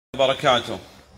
وبركاته.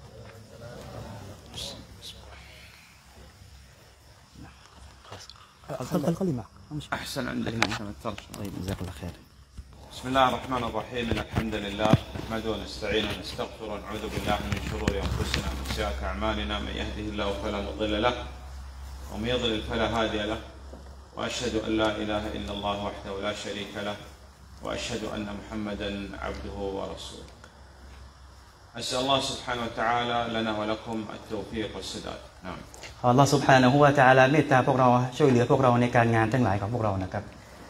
الكلمة أحسن عندك عشان الترجمة. طيب جزاك الله خير. بسم الله الرحمن الرحيم. إن الحمد لله نحمده ونستعينه ونستغفره ونعوذ بالله من شرور أنفسنا ومن سيئات أعمالنا. من يهده الله فلا مضل له ومن يضلل فلا هادي له، وأشهد أن لا إله إلا الله وحده لا شريك له، وأشهد أن محمدا عبده ورسوله. أسأل الله سبحانه وتعالى لنا ولكم التوفيق والسداد. نعم. อัลลอฮฺซุบฮานะฮูวะตะอาลาเมตตาพวกเราช่วยเหลือพวกเราในการงานทั้งหลายของพวกเรานะครับ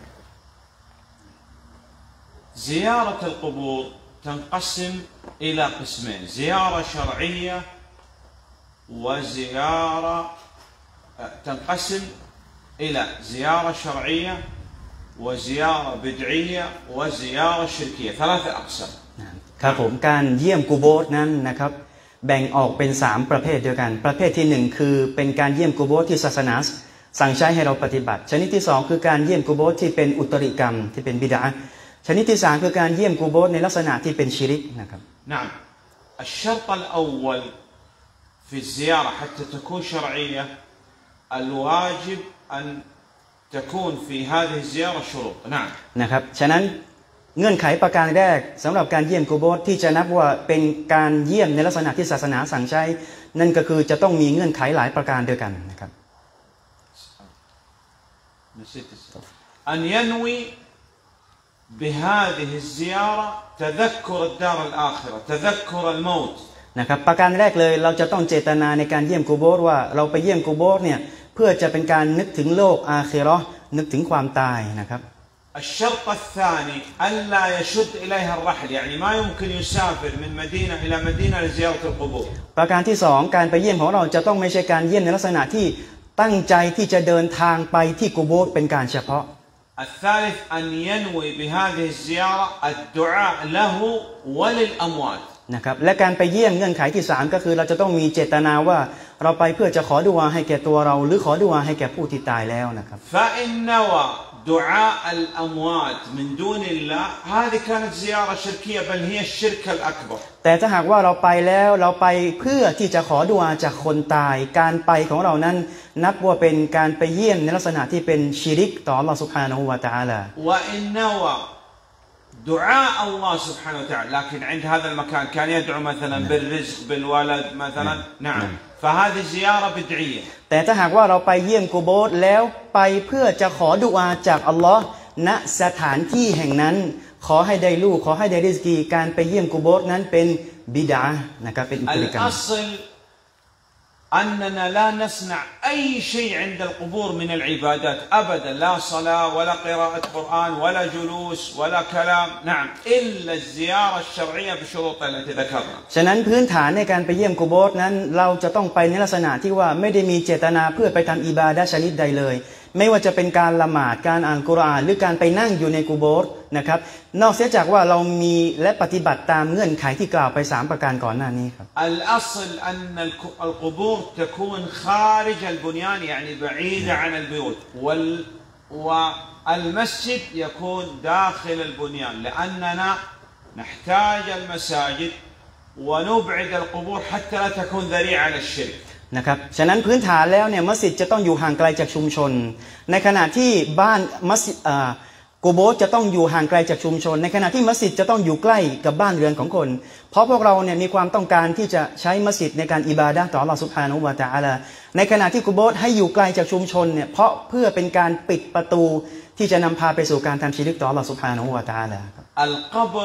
زيارة القبور تنقسم إلى قسمين: زيارة شرعية وزيارة تنقسم إلى زيارة شرعية وزيارة بدعية وزيارة شركية، ثلاثة أقسام. ครับผมการเยี่ยมกุโบร์นั้นนะครับแบ่งออกเป็น3ประเภทเดียวกันประเภทที่1คือเป็นการเยี่ยมกุโบร์ที่ศาสนาสั่งใช้ให้เราปฏิบัติชนิดที่2คือการเยี่ยมกุโบร์ที่เป็นอุตริกรรมที่เป็นบิดาชนิดที่3คือการเยี่ยมกุโบร์ในลักษณะที่เป็นชิริกนะครับ نعم. الشرط الأول في الزيارة حتى تكون شرعية الواجب أن تكون في هذه الزيارة شروط. نعم. นะครับฉะนั้นเงื่อนไขประการแรกสำหรับการเยี่ยมกุโบร์ที่จะนับว่าเป็นการเยี่ยมในลักษณะที่ศาสนาสั่งใช้นั่นก็คือจะต้องมีเงื่อนไขหลายประการด้วยกันนะครับ أن ينوي بهذه الزيارة تذكر الدار الآخرة تذكر الموت นะครับประการแรกเลยเราจะต้องเจตนาในการเยี่ยมกุโบร์ว่าเราไปเยี่ยมกุโบร์เนี่ยเพื่อจะเป็นการนึกถึงโลกอาคิเราะห์นึกถึงความตายนะครับ الشرط الثاني ألا يشد إليها الرحل، يعني ما يمكن يسافر من مدينة إلى مدينة لزيارة القبور. ประการที่2การไปเยี่ยมของเราจะต้องไม่ใช่การเยี่ยมในลักษณะที่ตั้งใจที่จะเดินทางไปที่กุโบร์เป็นการเฉพาะ الثالث أن ينوي بهذه الزيارة الدعاء له وللأموات. นะครับและการไปเยี่ยมเงื่อนไขที่3ก็คือเราจะต้องมีเจตนาว่าเราไปเพื่อจะขอดุอาให้แก่ตัวเราหรือขอดุอาให้แก่ผู้ที่ตายแล้วนะครับ فإن نوى دعاء الأموات من دون الله هذه كانت زيارة شركية بل هي الشرك الأكبر. แต่ถ้าหากว่าเราไปแล้วเราไปเพื่อที่จะขอดุอาจากคนตายการไปของเรานั้นนับว่าเป็นการไปเยี่ยมในลักษณะที่เป็นชิริกต่อ Allah سبحانه และ تعالى. وإن نوى دعاء الله سبحانه وتعالى لكن عند هذا المكان كان يدعو مثلا بالرزق بالولد مثلا نعم فهذه زيارة بدعية. แต่ถ้าหากว่าเราไปเยี่ยมกุโบร์แล้วไปเพื่อจะขอดุอาจากอัลลอฮ์ณสถานที่แห่งนั้นขอให้ได้ลูกขอให้ได้ริสกีการไปเยี่ยมกุโบร์นั้นเป็นบิดานะครับเป็นอุตริกรรม الأصل أننا لا نصنع أي شيء عند القبور من العبادات أبدا، لا صلاة ولا قراءة قرآن ولا جلوس ولا كلام، نعم إلا الزيارة الشرعية بشروط التي ذكرنا. ฉะนั้นพื้นฐานในการไปเยี่ยมกุโบร์นั้นเราจะต้องไปในลักษณะที่ว่าไม่ได้มีเจตนาเพื่อไปทำอิบาดะห์ชนิดใดเลยไม่ว่าจะเป็นการละหมาดการอ่านกุรอานหรือการไปนั่งอยู่ในกุโบร์นะครับนอกเสียจากว่าเรามีและปฏิบัติตามเงื่อนไขที่กล่าวไป3ประการก่อนหน้านี้ครับ الأصل أن القبور تكون خارج البنيان يعني بعيدة عن البيوت والمسجد يكون داخل البنيان لأننا نحتاج المساجد ونبعد القبور حتى لا تكون ذريعة للشرك นะครับฉะนั้นพื้นฐานแล้วเนี่ยมัสยิดจะต้องอยู่ห่างไกลจากชุมชนในขณะที่บ้านมัสยิดกุโบร์จะต้องอยู่ห่างไกลจากชุมชนในขณะที่มัสยิดจะต้องอยู่ใกล้กับบ้านเรือนของคนเพราะพวกเราเนี่ยมีความต้องการที่จะใช้มัสยิดในการอิบาดะห์ต่อ Allah سبحانه และ تعالى ในขณะที่กุโบร์ให้อยู่ไกลจากชุมชนเนี่ยเพราะเพื่อเป็นการปิดประตูที่จะนำพาไปสู่การทำชิริกต่อ Allah سبحانه และ تعالى القبر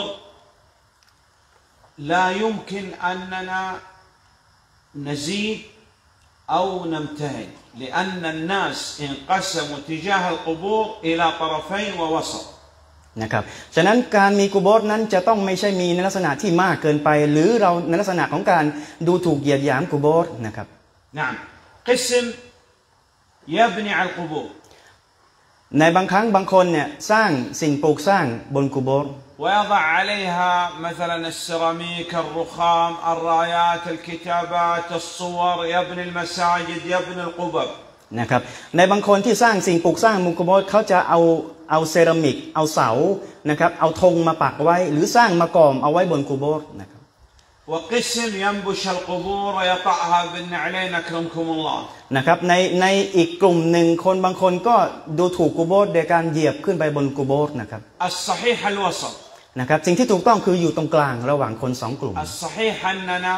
لا يمكن أننا نزيد أو نمتهن لأن الناس انقسموا تجاه القبور إلى طرفين ووسط. นะครับฉะนั้นการมีกุโบร์นั้นจะต้องไม่ใช่มีในลักษณะที่มากเกินไปหรือเราในลักษณะของการดูถูกเหยียดหยามกุโบร์นะครับ نعم قسم يبني على القبور ในบางครั้งบางคนเนี่ยสร้างสิ่งปลูกสร้างบนกุโบร์ ويضع عليها مثلا السيراميك الرخام الرايات الكتابات الصور يبني المساجد يبني القبب นะครับในบางคนที่สร้างสิ่งปลูกสร้างบนกุโบร์เขาจะเอาเซรามิกเอาเสานะครับเอาธงมาปักไว้หรือสร้างมากอมเอาไว้บนกุโบร์นะครับ وقسم ينبش القبور ويطأها بالنعلين أكرمكم الله นะครับในอีกกลุ่มหนึ่งคนบางคนก็ดูถูกกุโบร์โดยการเหยียบขึ้นไปบนกุโบร์นะครับ الصحيح الوسط นะครับสิ่งที่ถูกต้องคืออยู่ตรงกลางระหว่างคนสองกลุ่ม الصحيح أننا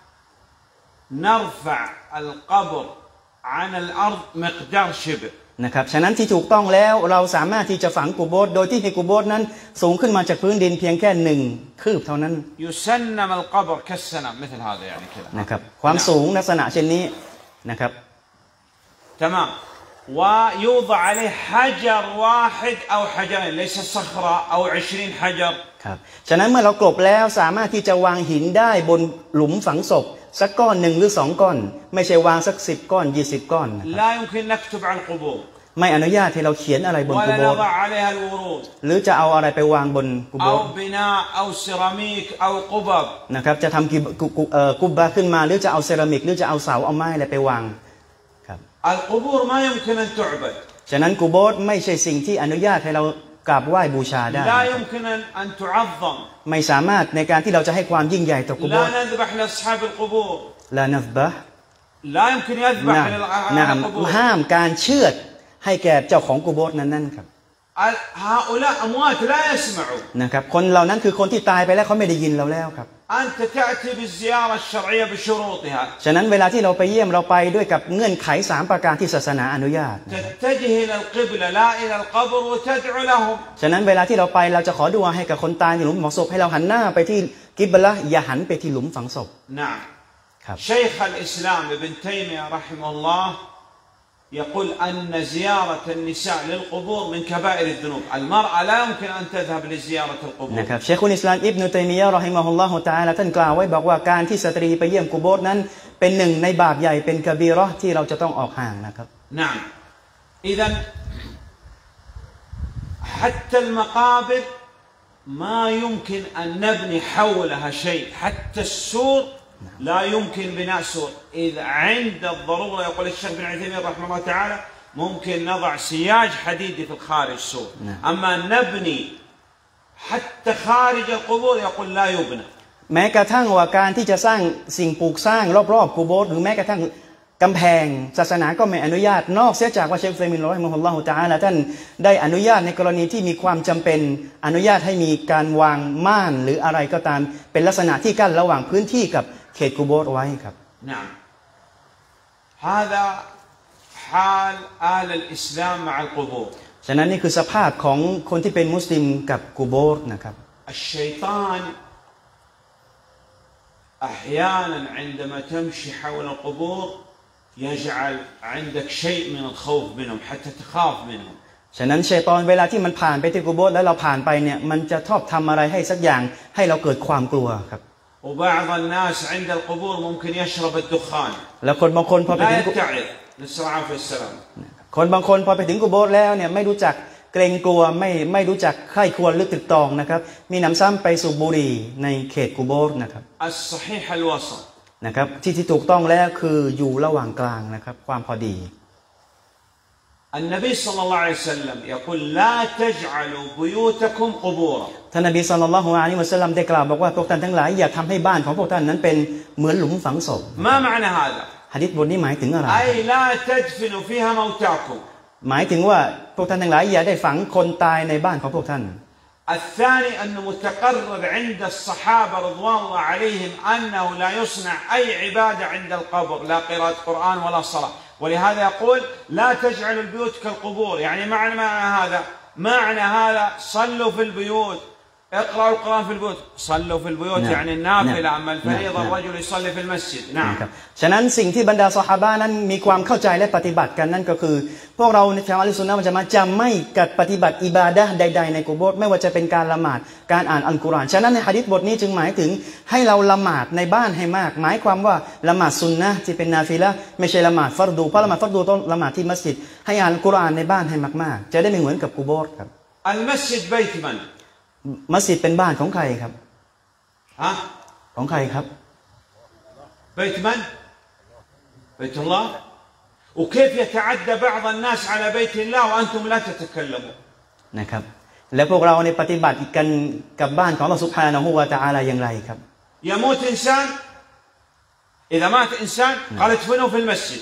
نرفع القبر عن الأرض مقدار شبر นะครับฉะนั้นที่ถูกต้องแล้วเราสามารถที่จะฝังกุโบร์โดยที่ให้กุโบร์นั้นสูงขึ้นมาจากพื้นดินเพียงแค่1 คืบเท่านั้น يسنم القبر كالسنم مثل هذا يعني كذا นะครับความสูงลักษณะเช่นนี้นะครับ تمام ويوضع عليه حجر واحد أو حجرين ليس صخرة أو 20 حجر ครับฉะนั้นเมื่อเรากลบแล้วสามารถที่จะวางหินได้บนหลุมฝังศพสักก้อน1 หรือ 2 ก้อนไม่ใช่วางสัก10 ก้อน20 ก้อน لا يمكن نكتب على القبور ไม่อนุญาตให้เราเขียนอะไรบนกุโบร์ ولا نضع عليها الورود หรือจะเอาอะไรไปวางบนกุโบ أو ร์ بناء أو سيراميك أو قبب นะครับจะทำกุบบะขึ้นมาหรือจะเอาเซรามิกหรือจะเอาเสาเอาไม้อะไรไปวางครับ القبور ما يمكن أن تعبد ฉะนั้นกุโบร์ไม่ใช่สิ่งที่อนุญาตให้เรากราบไหว้บูชาได้ لا يمكن أن تعظم ไม่สามารถในการที่เราจะให้ความยิ่งใหญ่ต่อกุโบ لا ร์ نذبح لأصحاب القبور ลานัฟบะ لا يمكن يذبح للقبور ห้ามการเชือดให้แก่เจ้าของกุโบร์นั่นครับ هؤلاء أموات لا يسمعوا นะครับคนเหล่านั้นคือคนที่ตายไปแล้วเขาไม่ได้ยินเราแล้วครับ أنت تأتي بالزيارة الشرعية بشروطها ฉะนั้นเวลาที่เราไปเยี่ยมเราไปด้วยกับเงื่อนไข3 ประการที่ศาสนาอนุญาต تتجه إلى القبلة لا إلى القبر وتدعو لهم ฉะนั้นเวลาที่เราไปเราจะขอดุอาให้กับคนตายในหลุมฝังศพให้เราหันหน้าไปที่กิบละอย่าหันไปที่หลุมฝังศพ نعم ครับ شيخ الإسلام ابن تيمية رحمه الله يقول أن زيارة النساء للقبور من كبائر الذنوب المرأة لا يمكن أن تذهب لزيارة القبور นะครับเชคุลอิสลามอิบนุตัยมียะห์รอฮิมะฮุลลอฮุตะอาลาท่านกล่าวไว้บอกว่าการที่สตรีไปเยี่ยมกุโบร์นั้นเป็นหนึ่งในบาปใหญ่เป็นกะบีเราะห์ที่เราจะต้องออกห่างนะครับ نعم إذا حتى المقابر ما يمكن أن نبني حولها شيء حتى السور لا يمكن بناء سور إذا عند الضرورة يقول الشيخ بن عثيمين رحمه الله تعالى ممكن نضع سياج حديدي في الخارج سور أما نبني حتى خارج القبور يقول لا يبنى แม้กระทั่งว่าการที่จะสร้างสิ่งปลูกสร้างรอบๆกุโบร์หรือแม้กระทั่งกำแพงศาสนาก็ไม่อนุญาตนอกเสียจากว่าเชคอุซัยมินรอฮิมะฮุลลอฮุตะอาลาท่านได้อนุญาตในกรณีที่มีความจำเป็นอนุญาตให้มีการวางม่านหรืออะไรก็ตามเป็นลักษณะที่กั้นระหว่างพื้นที่กับเขตกุโบร์ไว้ครับ نعم هذا حال أهل الإسلام مع القبور ฉะนั้นนี่คือสภาพของคนที่เป็นมุสลิมกับกุโบร์นะครับ الشيطان أحيانا عندما تمشي حول القبور يجعل عندك شيء من الخوف منهم حتى تخاف منهم ฉะนั้นชัยฏอนเวลาที่มันผ่านไปที่กุโบร์แล้วเราผ่านไปเนี่ยมันจะชอบทำอะไรให้สักอย่างให้เราเกิดความกลัวครับ وبعض الناس عند القبور ممكن يشرب الدخان แล้วคนบางคนพอไป لا ถึง يتعظ نسأل الله العافية والسلام คนบางคนพอไปถึงกุโบร์แล้วเนี่ยไม่รู้จักเกรงกลัวไม่รู้จักใคร่ควรหรือตรึกตรองนะครับมีน้ำซ้ำไปสูบบุหรี่ในเขตกุโบร์นะครับ الصحيح الوسط นะครับที่ถูกต้องแล้วคืออยู่ระหว่างกลางนะครับความพอดี النبي صلى الله عليه وسلم يقول لا تجعلوا بيوتكم قبورا ท่านนบีศ็อลลัลลอฮุอะลัยฮิวะซัลลัมได้กล่าวบอกว่าพวกท่านทั้งหลายอย่าทำให้บ้านของพวกท่านนั้นเป็นเหมือนหลุมฝังศพ ما معنى هذا หะดีษบทนี้หมายถึงอะไร أي لا تدفنوا فيها موتاكم หมายถึงว่าพวกท่านทั้งหลายอย่าได้ฝังคนตายในบ้านของพวกท่าน الثاني أنه متقرر عند الصحابة رضوان الله عليهم أنه لا يصنع أي عبادة عند القبر لا قراءة قرآن ولا صلاة ولهذا يقول لا تجعلوا البيوت كالقبور يعني معنى هذا صلوا في البيوت اقرأوا القرآن في البيوت صلوا في البيوت يعني النافلة أما الفريضة الرجل يصلي في المسجد نعم ฉะนั้นสิ่งที่บรรดาซอฮาบะห์นั้นมีความเข้าใจและปฏิบัติกันนั่นก็คือพวกเราในชาวอะห์ลุสซุนนะฮ์วัลญะมาอะห์จะไม่กัดปฏิบัติอิบาดะห์ใดๆในกุโบร์ไม่ว่าจะเป็นการละหมาดการอ่านอัลกุรอานฉะนั้นในหะดีษบทนี้จึงหมายถึงให้เราละหมาดในบ้านให้มากหมายความว่าละหมาดซุนนะห์ที่เป็นนาฟิละห์ไม่ใช่ละหมาดฟัรดูเพราะละหมาดฟัรดูต้องละหมาดที่มัสยิดให้อ่านอัลกุรอานในบ้านให้มากๆจะได้ไม่เหมือนกับกุโบร์ครับ المسجد بيت من มัสยิดเป็นบ้านของใครครับ ها ของใครครับ بيت من بيت الله وكيف يتعدى بعض الناس على بيت الله وأنتم لا تتكلمون นะครับแล้วพวกเราในปฏิบัติกันกับบ้านของอัลเลาะห์ซุบฮานะฮูวะตะอาลาอย่างไรครับ يموت إنسان إذا مات إنسان قال ادفنوه في المسجد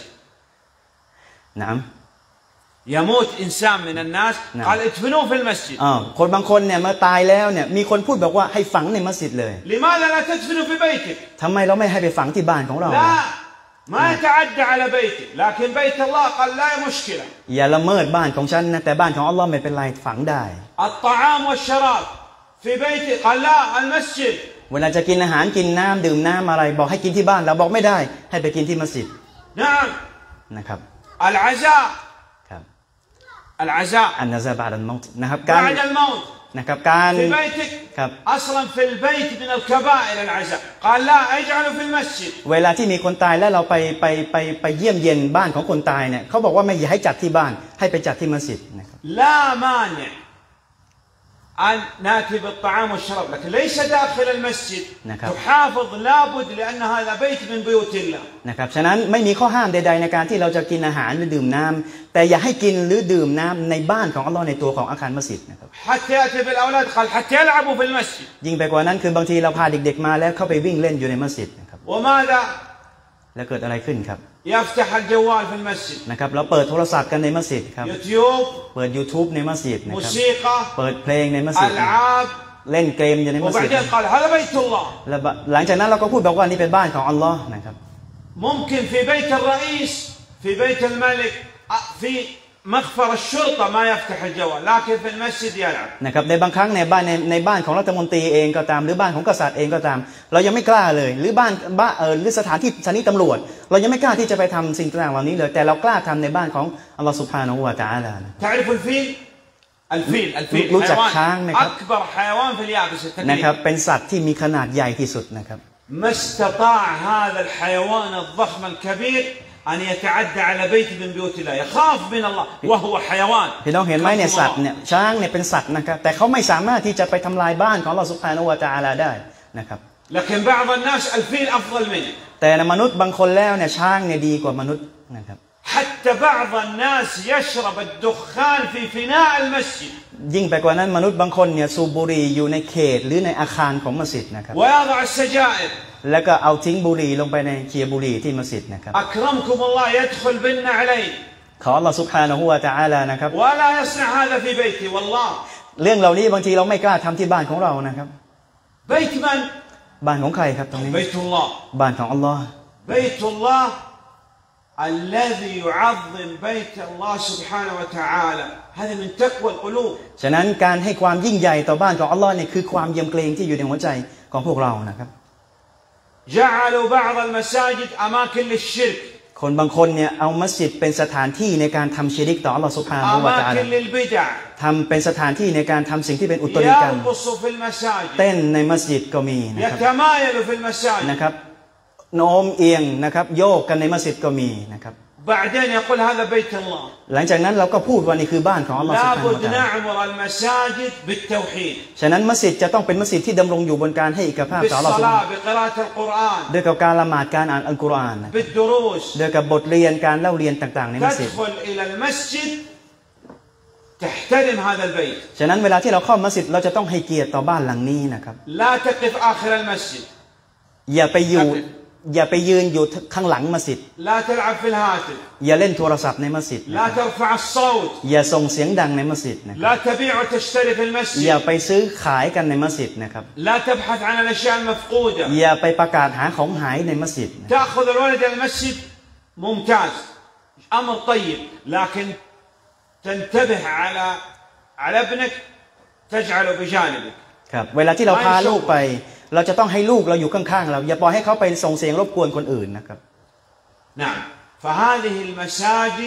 نعم يموت إنسان من الناس قال ادفنوه في المسجد คนบางคนเนี่ยเมื่อตายแล้วเนี่ยมีคนพูดบอกว่าให้ฝังในมัสยิดเลย لماذا لا تدفنوا في بيتك ทำไมเราไม่ให้ไปฝังที่บ้านของเรา لا ما يتعدى على بيتك لكن بيت الله قال لا مشكلة อย่าละเมิดบ้านของฉันนะแต่บ้านของอัลลอฮ์ไม่เป็นไรฝังได้ الطعام والشراب في بيتك قال لا المسجد เวลาจะกินอาหารกินน้ำดื่มน้ำอะไรบอกให้กินที่บ้านเราบอกไม่ได้ให้ไปกินที่มัสยิด نعم นะครับ العزاء ครับ العزاء อันนะซาบะดัลเมาต์นะครับ بعد الموت นะครับการ في بيتك ครับ أصلا في البيت من الكبائر العزاء قال لا اجعله في المسجد เวลาที่มีคนตายแล้วเราไปเยี่ยมเยียนบ้านของคนตายเนี่ยเขาบอกว่าไม่อย่าให้จัดที่บ้านให้ไปจัดที่มัสยิดนะครับ لا مانع أن نأتي بالطعام والشراب لكن ليس داخل المسجد تحافظ لابد لأن هذا بيت من بيوت الله นะครับฉะนั้นไม่มีข้อห้ามใดๆในการที่เราจะกินอาหารหรือดื่มน้ำแต่อย่าให้กินหรือดื่มน้ำในบ้านของอัลลอฮ์ในตัวของอาคารมัสยิดนะครับ حتى يأتي بالأولاد قال حتى يلعبوا في المسجد ยิ่งไปกว่านั้นคือบางทีเราพาเด็กๆมาแล้วเข้าไปวิ่งเล่นอยู่ในมัสยิดนะครับ وماذا แล้วเกิดอะไรขึ้นครับ يفتح الجوال في المسجد นะครับเราเปิดโทรศัพท์กันในมัสยิดครับ يوتيوب เปิด YouTube ในมัสยิดนะครับ موسيقى เปิดเพลงในมัสยิด ألعاب เล่นเกมอยู่ในมัสยิด وبعدين قال هذا بيت الله แล้วหลังจากนั้นเราก็พูดบอกว่านี่เป็นบ้านของอัลลอฮ์นะครับ ممكن في بيت الرئيس في بيت الملك في مخفر الشرطة ما يفتح الجوال لكن في المسجد يلعب นะครับในบางครั้งในบ้านของรัฐมนตรีเองก็ตามหรือบ้านของกษัตริย์เองก็ตามเรายังไม่กล้าเลยหรือบ้านหรือสถานที่สถานีตำรวจเรายังไม่กล้าที่จะไปทำสิ่งต่างๆเหล่านี้เลยแต่เรากล้าทำในบ้านของอัลลอฮฺซุบฮานะฮูวะตะอาลา تعرف الفيل รู้จักช้างไหมครับ أكبر حيوان في اليابسة นะครับเป็นสัตว์ที่มีขนาดใหญ่ที่สุดนะครับ ما استطاع هذا الحيوان الضخم الكبير أن يتعدى على بيت من بيوت الله يخاف من الله وهو حيوان พี่น้องเห็นไหมเนี่ยสัตว์เนี่ยช้างเนี่ยเป็นสัตว์นะครับแต่เขาไม่สามารถที่จะไปทำลายบ้านของอัลลอฮฺซุบฮานะฮูวะตะอาลาได้นะครับ لكن بعض الناس الفيل أفضل منه แต่มนุษย์บางคนแล้วเนี่ยช้างเนี่ยดีกว่ามนุษย์นะครับ حتى بعض الناس يشرب الدخان في فناء المسجد ยิ่งไปกว่านั้นมนุษย์บางคนเนี่ยสูบบุหรี่อยู่ในเขตหรือในอาคารของมัสยิดนะครับ ويضع السجائر แล้วก็เอาทิ้งบุหรี่ลงไปในเคียบุหรี่ที่มัสยิดนะครับ أكرمكم الله يدخل بنا عليه ขออัลลอฮฺซุบฮานะฮูวะตะอาลานะครับ ولا يصنع هذا في بيتي والله เรื่องเหล่านี้บางทีเราไม่กล้าทำที่บ้านของเรานะครับ بيت من บ้านของใครครับตรงนี้ بيت الله บ้านของอัลลอฮ์ بيت الله الذي يعظم بيت الله سبحانه وتعالى هذا من تقوى القلوب ฉะนั้นการให้ความยิ่งใหญ่ต่อบ้านของอัลลอฮ์เนี่ยคือความเยี่ยมเกรงที่อยู่ในหัวใจของพวกเรานะครับ جعلوا بعض المساجد أماكن للشرك คนบางคนเนี่ยเอามัสยิดเป็นสถานที่ในการทำชิริกต่ออัลลอฮ์ซุบฮานะฮูวะตะอาลา أماكن للبدع ทำเป็นสถานที่ในการทำสิ่งที่เป็นอุตริกรรม يرقصوا في المساجد เต้นในมัสยิดก็มีนะครับ يتمايلوا في المساجد นะครับโน้มเอียงนะครับโยกกันในมัสยิดก็มีนะครับ بعدين يقول هذا بيت الله หลังจากนั้นเราก็พูดว่านี่คือบ้านของอัลลอฮ์ซุบฮานะฮูวะ لابد ตะอาลา نعمر المساجد بالتوحيد ฉะนั้นมัสยิดจะต้องเป็นมัสยิดที่ดำรงอยู่บนการให้อิกภาพต่ออัลลอฮ์ซุบฮานะฮูวะ بالصلاة بقراءة القرآن ด้วยกับการละหมาดการอ่านอัลกุรอานนะครับ بالدروس ด้วยกับบทเรียนการเล่าเรียนต่างๆในมัสยิด تدخل إلى المسجد تحترم هذا البيت ฉะนั้นเวลาที่เราเข้ามัสยิดเราจะต้องให้เกียรติต่อบ้านหลังนี้นะครับ لا تقف آخر المسجد อย่าไปยืนอยู่ข้างหลังมัสยิด لا تلعب في الهاتف อย่าเล่นโทรศัพท์ในมัสยิด لا ترفع الصوت อย่าส่งเสียงดังในมัสยิดนะครับ لا تبيع وتشتري في อย่า المسجد ไปซื้อขายกันในมัสยิดนะครับ لا تبحث عن الأشياء المفقودة อย่าไปประกาศหาของหายในมัสยิด تأخذ الولد إلى المسجد ممتاز أمر طيب لكن تنتبه على ابنك تجعله بجانبك ครับเวลาที่เราพาลูกไปเราจะต้องให้ลูกเราอยู่ข้างๆเราอย่าปล่อยให้เขาไปส่งเสียงรบกวนคนอื่นนะครับ نعم فهذه المساجد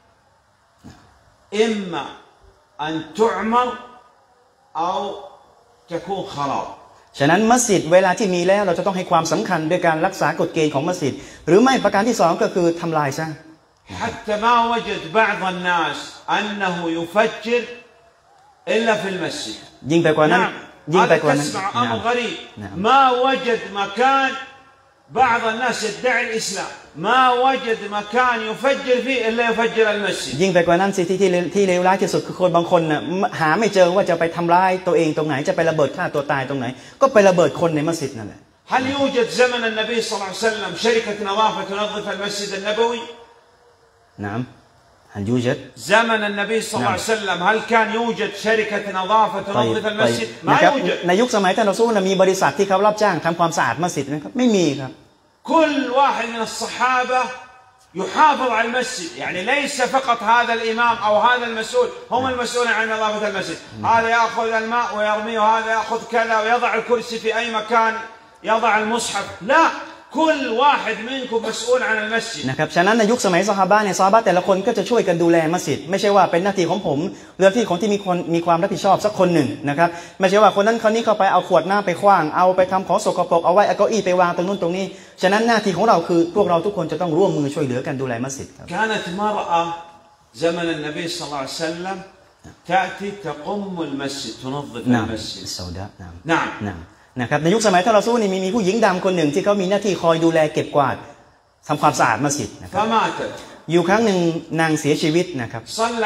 إما أن تعمر أو تكون خراب ฉะนั้นมัสยิดเวลาที่มีแล้วเราจะต้องให้ความสำคัญด้วยการรักษากฎเกณฑ์ของมัสยิดหรือไม่ประการที่สองก็คือทำลายซะ حتى ما وجد بعض الناس أنه يفجر إلا في المسجد ยิ่งไปกว่านั้น هذا تسمع أمر غريب ما وجد مكان بعض الناس يدعي الإسلام ما وجد مكان يفجر فيه إلا يفجر المسجد ยิ่งไปกว่านั้นสิที่เลวร้ายที่สุดคือคนบางคนน่ะหาไม่เจอว่าจะไปทำร้ายตัวเองตรงไหนจะไประเบิดฆ่าตัวตายตรงไหนก็ไประเบิดคนในมัสยิดนั่นแหละ هل يوجد زمن النبي صلى الله عليه وسلم شركة نظافة تنظف المسجد النبوي؟ نعم هل يوجد زمن النبي صلى الله عليه وسلم هل كان يوجد شركة نظافة تنظف المسجد؟ ما يوجد. ในยุคสมัยท่านรอซูลมีบริษัทที่เขารับจ้างทำความสะอาดมัสยิดนะครับไม่มีครับ كل واحد من الصحابة يحافظ على المسجد يعني ليس فقط هذا الإمام أو هذا المسؤول هم المسؤولين عن نظافة المسجد هذا يأخذ الماء ويرميه وهذا يأخذ كذا ويضع الكرسي في أي مكان يضع المصحف لا كل واحد منكم مسؤول عن المسجد นะครับฉะนั้นในยุคสมัยซอฮาบะห์เนี่ยซอฮาบะห์แต่ละคนก็จะช่วยกันดูแลมัสยิดไม่ใช่ว่าเป็นหน้าที่ของผมหรือหน้าที่ของที่มีความรับผิดชอบสักคนหนึ่งนะครับไม่ใช่ว่าคนนั้นคนนี้เข้าไปเอาขวดน้ำไปขว้างเอาไปทำของสกปรกเอาไว้เอาเก้าอี้ไปวางตรงนู้นตรงนี้ฉะนั้นหน้าที่ของเราคือพวกเราทุกคนจะต้องร่วมมือช่วยเหลือกันดูแลมัสยิดครับ كانت مرأة زمن النبي صلى الله عليه وسلم تأتي تقم المسجد تنظف المسجد السوداء نعم นะครับในยุคสมัยท่านรอซูลนี่มีผู้หญิงดำคนหนึ่งที่เขามีหน้าที่คอยดูแลเก็บกวาดทำความสะอาดมัสยิดนะครับอยู่ครั้งหนึ่งนางเสียชีวิตนะครับ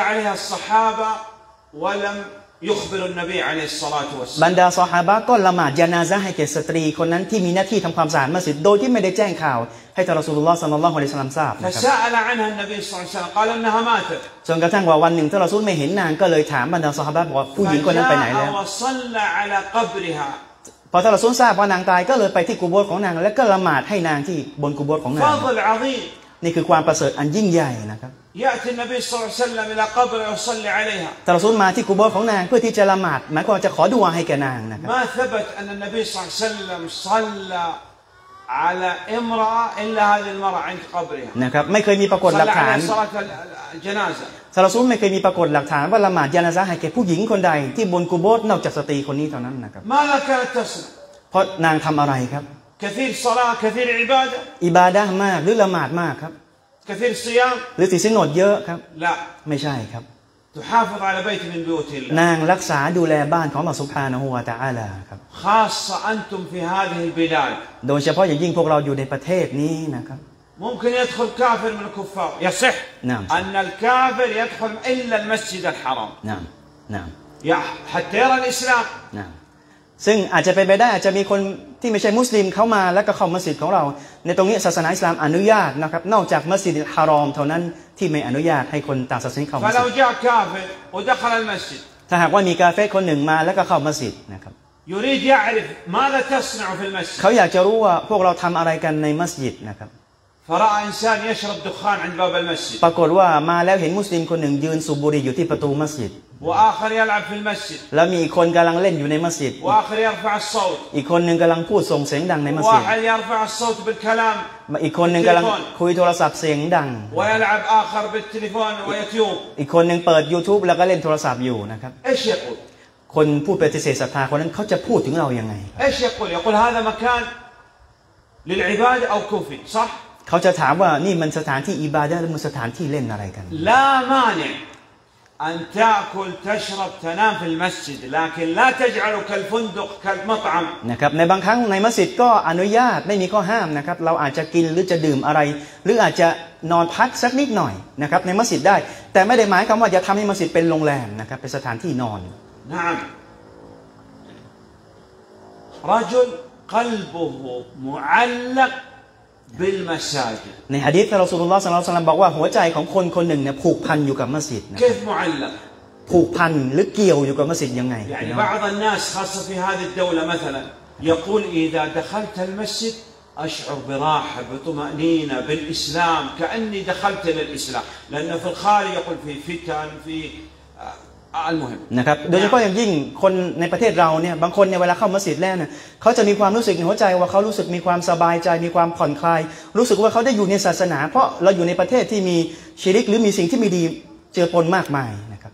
บรรดาซอฮาบะห์ก็ละหมาดญะนาซะห์ให้แก่สตรีคนนั้นที่มีหน้าที่ทำความสะอาดมัสยิดโดยที่ไม่ได้แจ้งข่าวให้ท่านรอซูลุลลอฮ์ ศ็อลลัลลอฮุอะลัยฮิวะซัลลัมทราบนะครับจนกระทั่งว่าวันหนึ่งท่านรอซูลไม่เห็นนางก็เลยถามบรรดาซอฮาบะห์บอกว่าผู้หญิงคนนั้นไปไหนแล้วพอท่านรอซูลทราบว่านางตายก็เลยไปที่กุโบร์ของนางและก็ละหมาดให้นางที่บนกุโบร์ของนางนี่คือความประเสริฐอันยิ่งใหญ่นะครับท่านรอซูลมาที่กุโบร์ของนางเพื่อที่จะละหมาดหมายความว่าจะขอดุอาให้แก่นางนะครับนะครับไม่เคยมีปรากฏหลักฐานท่านรอซูลไม่เคยมีปรากฏหลักฐานว่าละหมาดญะนาซะห์ให้แก่ผู้หญิงคนใดที่บนกุโบร์นอกจากสตรีคนนี้เท่านั้นนะครับเพราะนางทำอะไรครับอิบาดะห์มากหรือละหมาดมากครับหรือถือศีลอดเยอะครับไม่ใช่ครับนางรักษาดูแลบ้านของอัลเลาะห์ซุบฮานะฮูวะตะอาลาครับโดยเฉพาะอย่างยิ่งพวกเราอยู่ในประเทศนี้นะครับ ممكن يدخل كافر من الكفار يصح نعم أن الكافر يدخل إلا المسجد الحرام نعم نعم حتى يرى الإسلام نعم ซึ่งอาจจะเป็นไปได้อาจจะมีคนที่ไม่ใช่มุสลิมเข้ามาแล้วก็เข้ามัสยิดของเราในตรงนี้ศาสนาอิสลามอนุญาตนะครับนอกจากมัสยิดฮารอมเท่านั้นที่ไม่อนุญาตให้คนต่างศาสนาเข้ามัสยิดถ้าหากว่ามีกาเฟรคนหนึ่งมาแล้วก็เข้ามัสยิดนะครับเขาอยากจะรู้ว่าพวกเราทำอะไรกันในมัสยิดนะครับปรากฏว่ามาแล้วเห็นมุสลิมคนหนึ่งยืนสูบบุหรี่อยู่ที่ประตูมัสยิดแล้วมีคนกำลังเล่นอยู่ในมัสยิดอีกคนหนึ่งกำลังพูดส่งเสียงดังในมัสยิดอีกคนหนึ่งกำลังคุยโทรศัพท์เสียงดังอีกคนหนึ่งเปิด YouTube แล้วก็เล่นโทรศัพท์อยู่นะครับคนผู้ปฏิเสธศรัทธาคนนั้นเขาจะพูดถึงเรายังไงเขาจะถามว่านี่มันสถานที่อิบาดะห์หรือมันสถานที่เล่นอะไรกัน أن تأكل تشرب تنام في المسجد لكن لا تجعله كالفندق كالمطعم นะครับในบางครั้งในมัสยิดก็อนุญาตไม่มีข้อห้ามนะครับเราอาจจะกินหรือจะดื่มอะไรหรืออาจจะนอนพักสักนิดหน่อยนะครับในมัสยิดได้แต่ไม่ได้หมายความว่าจะทำให้มัสยิดเป็นโรงแรมนะครับเป็นสถานที่นอน نعم رجل قلبه معلقในหะดีษท่านรอซูลุลลอฮ์ ศ็อลลัลลอฮุอะลัยฮิวะซัลลัมบอกว่าหัวใจของคนคนหนึ่งเนี่ยผูกพันอยู่กับมัสยิดนะผูกพันหรือเกี่ยวอยู่กับมัสยิดยังไง بعض الناس خاصة في هذه الدولة مثلا يقول إذا دخلت المسجد أشعر براحة بطمأنينة بالإسلام كأني دخلت للإسلام لأنه في الخارج يقول في فتن في นะครับโดยเฉพาะอย่างยิ่งคนในประเทศเราเนี่ยบางคนเนี่ยเวลาเข้ามัสยิดแล้วเนี่ยเขาจะมีความรู้สึกในหัวใจว่าเขารู้สึกมีความสบายใจมีความผ่อนคลายรู้สึกว่าเขาได้อยู่ในศาสนาเพราะเราอยู่ในประเทศที่มีชิริกหรือมีสิ่งที่ไม่ดีเจือปนมากมายนะครับ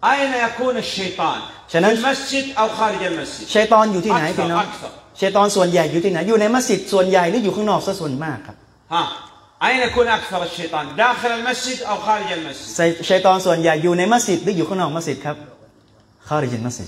ฉะนั้นชัยฏอนอยู่ที่ไหนพี่น้องชัยฏอนส่วนใหญ่อยู่ที่ไหนอยู่ในมัสยิดส่วนใหญ่หรืออยู่ข้างนอกซะส่วนมากครับ أين يكون أكثر الشيطان داخل المسجد أو خارج المسجد ชัยฏอนส่วนใหญ่อยู่ในมัสยิดหรืออยู่ข้างนอกมัสยิดครับ خارج المسجد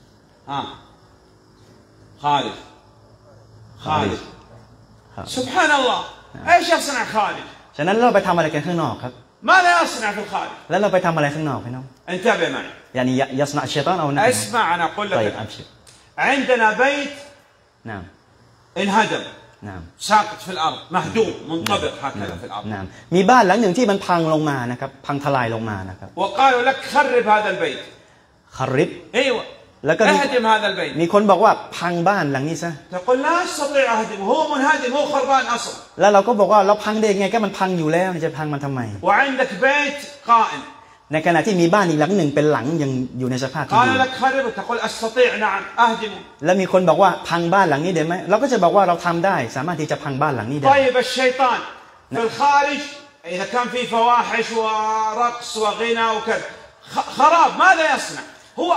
خارج سبحان الله إيش يصنع خارج ฉะนั้นเราไปทำอะไรกันข้างนอกครับ ماذا يصنع في الخارج แล้วเราไปทำอะไรข้างนอกพี่น้อง انتبه معي يعني يصنع الشيطان أو نعم اسمع أنا أقول لك طيب أبشر عندنا بيت نعم انهدم ساقط في الأرض مهدوم منطبق هكذا في الأرض มีบ้านหลังหนึ่งที่มันพังลงมานะครับพังทลายลงมานะครับ وقالوا لك خرب هذا البيت ขริบ ايوه แล้วก็ اهدم هذا البيت มีคนบอกว่าพังบ้านหลังนี้ซะ تقول لا استطيع اهدم هو منهدم هو خربان اصلا แล้วเราก็บอกว่าเราพังได้ยังไงก็มันพังอยู่แล้วจะพังมันทำไม وعندك بيت قائم ในขณะที่มีบ้านอีกหลังหนึ่งเป็นหลังยังอยู่ในสภาพที่ดี قال لك خرب تقول استطيع نعم اهدم แล้วมีคนบอกว่าพังบ้านหลังนี้ได้ไหมเราก็จะบอกว่าเราทำได้สามารถที่จะพังบ้านหลังนี้ได้ طيب الشيطان في الخارج اذا كان في فواحش ورقص وغنى وكذا خراب ماذا يصنع هو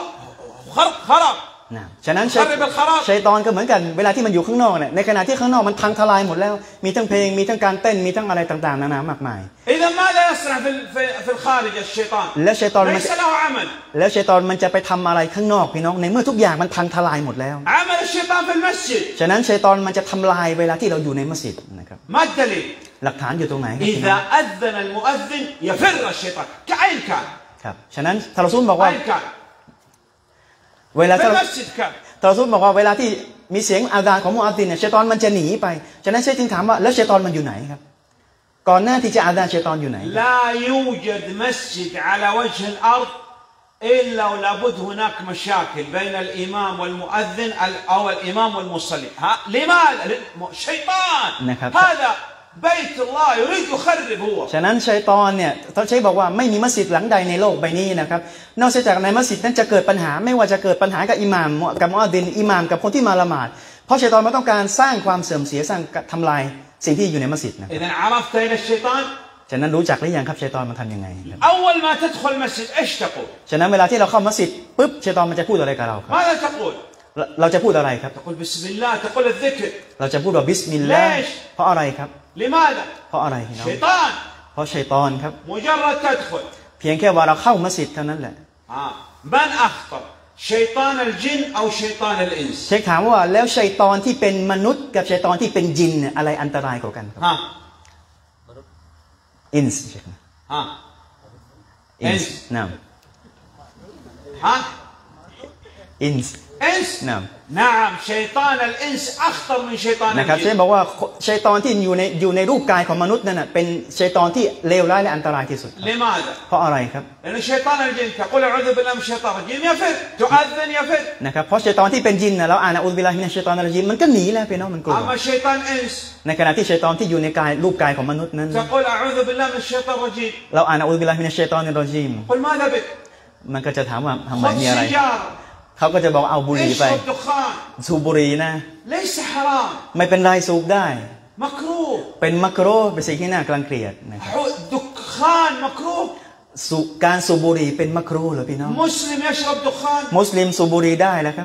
خراب ฉะนั้นชัยฏอนก็เหมือนกันเวลาที่มันอยู่ข้างนอกเนี่ยในขณะที่ข้างนอกมันพังทลายหมดแล้วมีทั้งเพลงมีทั้งการเต้นมีทั้งอะไรต่างๆนานามากมาย إذا ماذا يصنع في الخارج الشيطان และชัยฏอน ليس له عمل แล้วชัยฏอนมันจะไปทำอะไรข้างนอกพี่น้องในเมื่อทุกอย่างมันพังทลายหมดแล้ว عمل الشيطان في المسجد ฉะนั้นชัยฏอนมันจะทำลายเวลาที่เราอยู่ในมัสยิดนะครับ ما الدليل หลักฐานอยู่ตรงไหน إذا أذن المؤذن يفر الشيطان كأين كان ครับฉะนั้นทารซุลบอกว่า أين كان เวลา في المسجد كان ทารซุลบอกว่าเวลาที่มีเสียงอาซานของมุอัซซินเนี่ยชัยฏอนมันจะหนีไปฉะนั้นเชคจึงถามว่าแล้วชัยฏอนมันอยู่ไหนครับก่อนหน้าที่จะอาซานชัยฏอนอยู่ไหน لا يوجد مسجد على وجه الأرض إلا ولابد هناك مشاكل بين الإمام والمؤذن أو الإمام والمصلي لماذا شيطان هذا بيت الله يريد يخرب هو ฉะนั้นชัยฏอนเนี่ยท่านเชคบอกว่าไม่มีมัสยิดหลังใดในโลกใบนี้นะครับนอกจากในมัสยิดนั้นจะเกิดปัญหาไม่ว่าจะเกิดปัญหากับอิหม่ามกับมุอัซซินอิหม่ามกับคนที่มาละหมาดเพราะชัยฏอนมันต้องการสร้างความเสื่อมเสียสร้างทำลายสิ่งที่อยู่ในมัสยิดนะ إذا عرفت أين الشيطان ฉะนั้นรู้จักหรือยังครับชัยฏอนมันทำยังไงครับ أول ما تدخل المسجد إيش تقول ฉะนั้นเวลาที่เราเข้ามัสยิดปุ๊บชัยฏอนมันจะพูดอะไรกับเราครับ ماذا تقول เราจะพูดอะไรครับ تقول بسم الله تقول الذكر เราจะพูดว่าบิสมิลลาห์เพราะอะไรครับ لماذا เพราะอะไรพี่น้อง شيطان เพราะชัยฏอนครับ مجرد تدخل เพียงแค่ว่าเราเข้ามัสยิดเท่านั้นแหละ من أخطر شيطان الجن أو شيطان الإنس เชคถามว่าแล้วชัยฏอนที่เป็นมนุษย์กับชัยฏอนที่เป็นจินเนี่ยอะไรอันตรายกว่ากันครับอินส์เชคนะอินส์นามอินส์ نعم شيطان الإنس أخطر من شيطان นะครับเชคบอกว่าชัยฏอนที่อยู่ในรูปกายของมนุษย์นั่นน่ะเป็นชัยฏอนที่เลวร้ายและอันตรายที่สุด لماذا เพราะอะไรครับ لأن شيطان الجن تقول أعوذ بالله من الشيطان الرجيم يفر تؤذن يفر นะครับเพราะชัยฏอนที่เป็นจินน่ะเราอ่านอุซบิลลาฮิมินัชชัยฏอนรจีมมันก็หนีแล้วพี่น้องมันกลัว أما شيطان إنس ในขณะที่ชัยฏอนที่อยู่ในกายรูปกายของมนุษย์นั้น تقول أعوذ بالله من الشيطان الرجيم เราอ่านอุซบิลลาฮิมินัชชัยฏอนรจีม قل ماذا بك มันก็จะถามว่าทำไม خذ มีอะไร سيجارة เขาก็จะบอกเอาบุหรี่ไป اشرب دخان สูบบุหรี่นะ ليس حرام ไม่เป็นไรสูบได้ مكروه เป็นมักโรเป็นสิ่งที่น่ากลังเกลียดนะครับ دخان مكروه การสูบบุหรี่เป็นมักโรเหรอพี่น้อง مسلم يشرب دخان มุสลิมสูบบุหรี่ได้แล้วครับ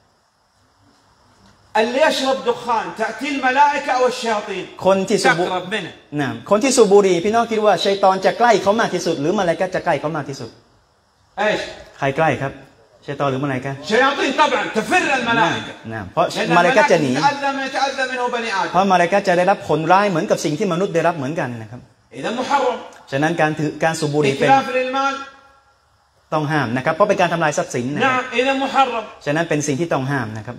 اللي يشرب دخان تأتي الملائكة أو الشياطين คนที่สูบบุหรี่ تقرب منه นะคนที่สูบบุหรี่พี่น้องคิดว่าชัยฏอนจะใกล้เขามากที่สุดหรือมลาอิกะฮ์จะใกล้เขามากที่สุด ايش ใครใกล้ครับชัยฏอนหรือมลาอิกะฮ์ شياطين طبعا تفر الملائكة นะเพราะ لأن มลาอิกะฮ์จะหนี يتأذى منه بني เพราะ آدم มลาอิกะฮ์จะได้รับผลร้ายเหมือนกับสิ่งที่มนุษย์ได้รับเหมือนกันนะครับ إذا محرم ฉะนั้นการสูบบุหรี่เป็น إتلاف للمال ต้องห้ามนะครับเพราะเป็นการทำลายทรัพย์สินนะครับ نعم إذا محرم ฉะนั้นเป็นสิ่งที่ต้องห้ามนะครับ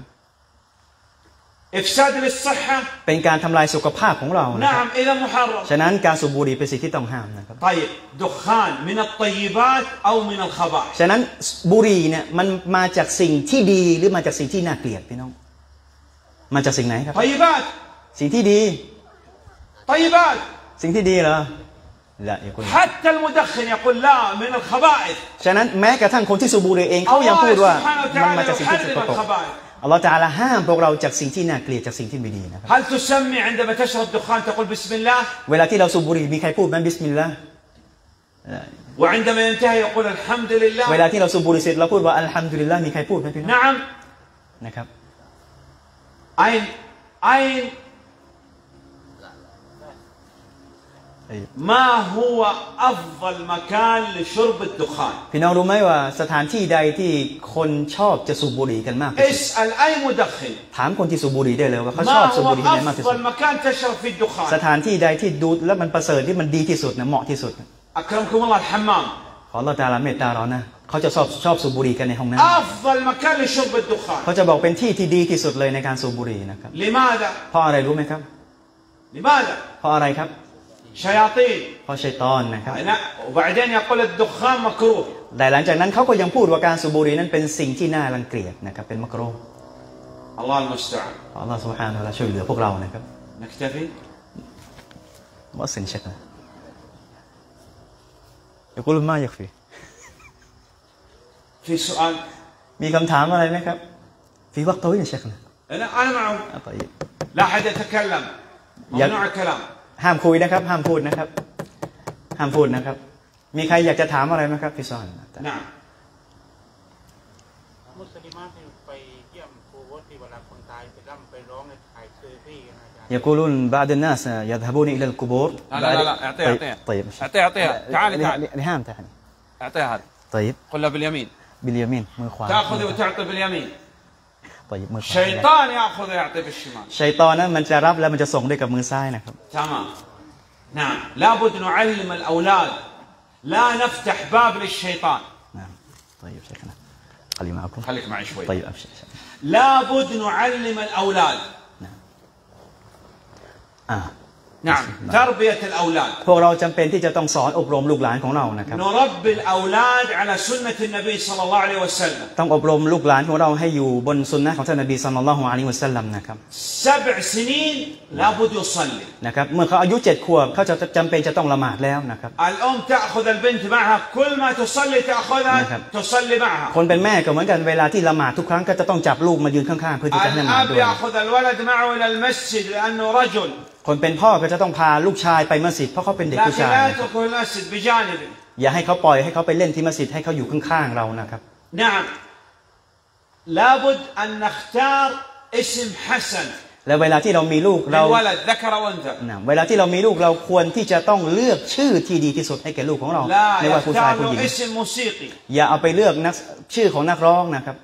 إفساد للصحة เป็นการทำลายสุขภาพของเรานะครับ نعم إذا محرم ฉะนั้นการสูบบุหรี่เป็นสิ่งที่ต้องห้ามนะครับ طيب دخان من الطيبات أو من الخبائث ฉะนั้นบุหรี่เนี่ยมันมาจากสิ่งที่ดีหรือมาจากสิ่งที่น่าเกลียดพี่น้องมาจากสิ่งไหนครับ طيبات สิ่งที่ดี طيبات สิ่งที่ดีเหรอละอย่าคุณ حتى المدخن يقول لا من الخبائث ฉะนั้นแม้กระทั่งคนที่สูบบุหรี่เองเขายังพูดว่ามันมาจากสิ่งที่สกปรกอัลลอฮฺตะอาลาห้ามพวกเราจากสิ่งที่น่าเกลียดจากสิ่งที่ไม่ดีนะครับ هل تسمي عندما تشرب دخان تقول بسم الله เวลาที่เราสูบบุหรี่มีใครพูดไหมบิสมิลลาห์ وعندما ينتهي يقول الحمد لله เวลาที่เราสูบบุหรี่เสร็จเราพูดว่าอัลฮัมดุลิลลาห์มีใครพูดไหมพี่น้อง نعم นะครับ أين ما هو أفضل مكان لشرب الدخان พี่น้องรู้ไหมว่าสถานที่ใดที่คนชอบจะสูบบุหรี่กันมากที่สุด اسأل أي مدخن ถามคนที่สูบบุหรี่ได้เลยว่าเขาช ما อบสูบ هو บุหรี่ที่ไหนมากที่สุด أفضل مكان تشرب فيه الدخان สถานที่ใดที่ดูแล้วมันประเสริฐที่มันดีที่สุดนะเหมาะที่สุด أكرمكم الله الحمام ขออัลลอฮฺตะอาลาเมตตาเรานะเขาจะชอบสูบบุหรี่กันในห้องน้ำ أفضل مكان لشرب الدخان เขาจะบอกเป็นที่ที่ดีที่สุดเลยในการสูบบุหรี่นะครับ لماذا เพราะอะไรรู้ไหมครับ لماذا เพราะอะไรครับ شياطين เพราะชัยฏอนนะครับ وبعدين يقول الدخان مكروه แต่หลังจากนั้นเขาก็ยังพูดว่าการสูบบุหรี่นั้นเป็นสิ่งที่น่ารังเกียจนะครับเป็นมักรุฮ์ الله المستعان อัลลอฮฺซุบฮานะฮูวะตะอาลาช่วยเหลือพวกเรานะครับ نكتفي مؤسن شكله يقول ما يكفي في سؤال มีคำถามอะไรไหมครับ في وقت طويل يا شيخنا لا أنا معه طيب لا أحد يتكلم ممنوع الكلام ห้ามคุยนะครับห้ามพูดนะครับห้ามพูดนะครับมีใครอยากจะถามอะไรไหมครับพี่ซอน نعم มุสลิมที่ไปเยี่ยมครูวัดที่เวลาคนตายไปร่ำไปร้องในถ่ายซื้อพี่กันอาจารย์ يقولون بعض الناس يذهبون إلى القبور لا اعطيها طيب اعطيها تعال نعم تعال اعطيها هذا طيب قل له باليمين باليمينมือขวา تاخذ وتعطي باليمين طيبมือขวา شيطان ياخذ ويعطي بالشمال ชัยฏอนนั้นมันจะรับแล้วมันจะส่งด้วยกับมือซ้ายนะครับ تمام نعم لابد نعلم الأولاد لا نفتح باب للشيطان نعم طيب شيخنا خلي معكم خليك معي شوي طيب أبشر لابد نعلم الأولاد نعم تربية الأولاد พวกเราจำเป็นที่จะต้องสอนอบรมลูกหลานของเรานะครับ نربي الأولاد على سنة النبي صلى الله عليه وسلم ต้องอบรมลูกหลานของเราให้อยู่บนสุนนะของท่านนบีศ็อลลัลลอฮุอะลัยฮิวะซัลลัมนะครับ 7 سنين لابد يصلي นะครับเมื่อเขาอายุ7 ขวบเขาจะจำเป็นจะต้องละหมาดแล้วนะครับ الأم تأخذ البنت معها كل ما تصلي تأخذها تصلي معها คนเป็นแม่ก็เหมือนกันเวลาที่ละหมาดทุกครั้งก็จะต้องจับลูกมายืนข้างๆเพื่อที่จะให้ละหมาด الأب ด้วย يأخذ الولد معه إلى المسجد لأنه رجل คนเป็นพ่อก็จะต้องพาลูกชายไปมัสยิดเพราะเขาเป็นเด็กผู้ لكن ชาย لا นะครับ يتركه المسجد بجانبه อย่าให้เขาปล่อยให้เขาไปเล่นที่มัสยิดให้เขาอยู่ข้างๆเรานะครับ نعم لابد أن نختار اسم حسن และเวลาที่เรามีลูกเรา للولد ذكر وأنثى เวลาที่เรามีลูกเราควรที่จะต้องเลือกชื่อที่ดีที่สุดให้แก่ลูกของเรา لا ไม่ว่าผู้ชาย يختار ผู้หญิง له اسم موسيقي อย่าเอาไปเลือกชื่อของนักร้องนะครับ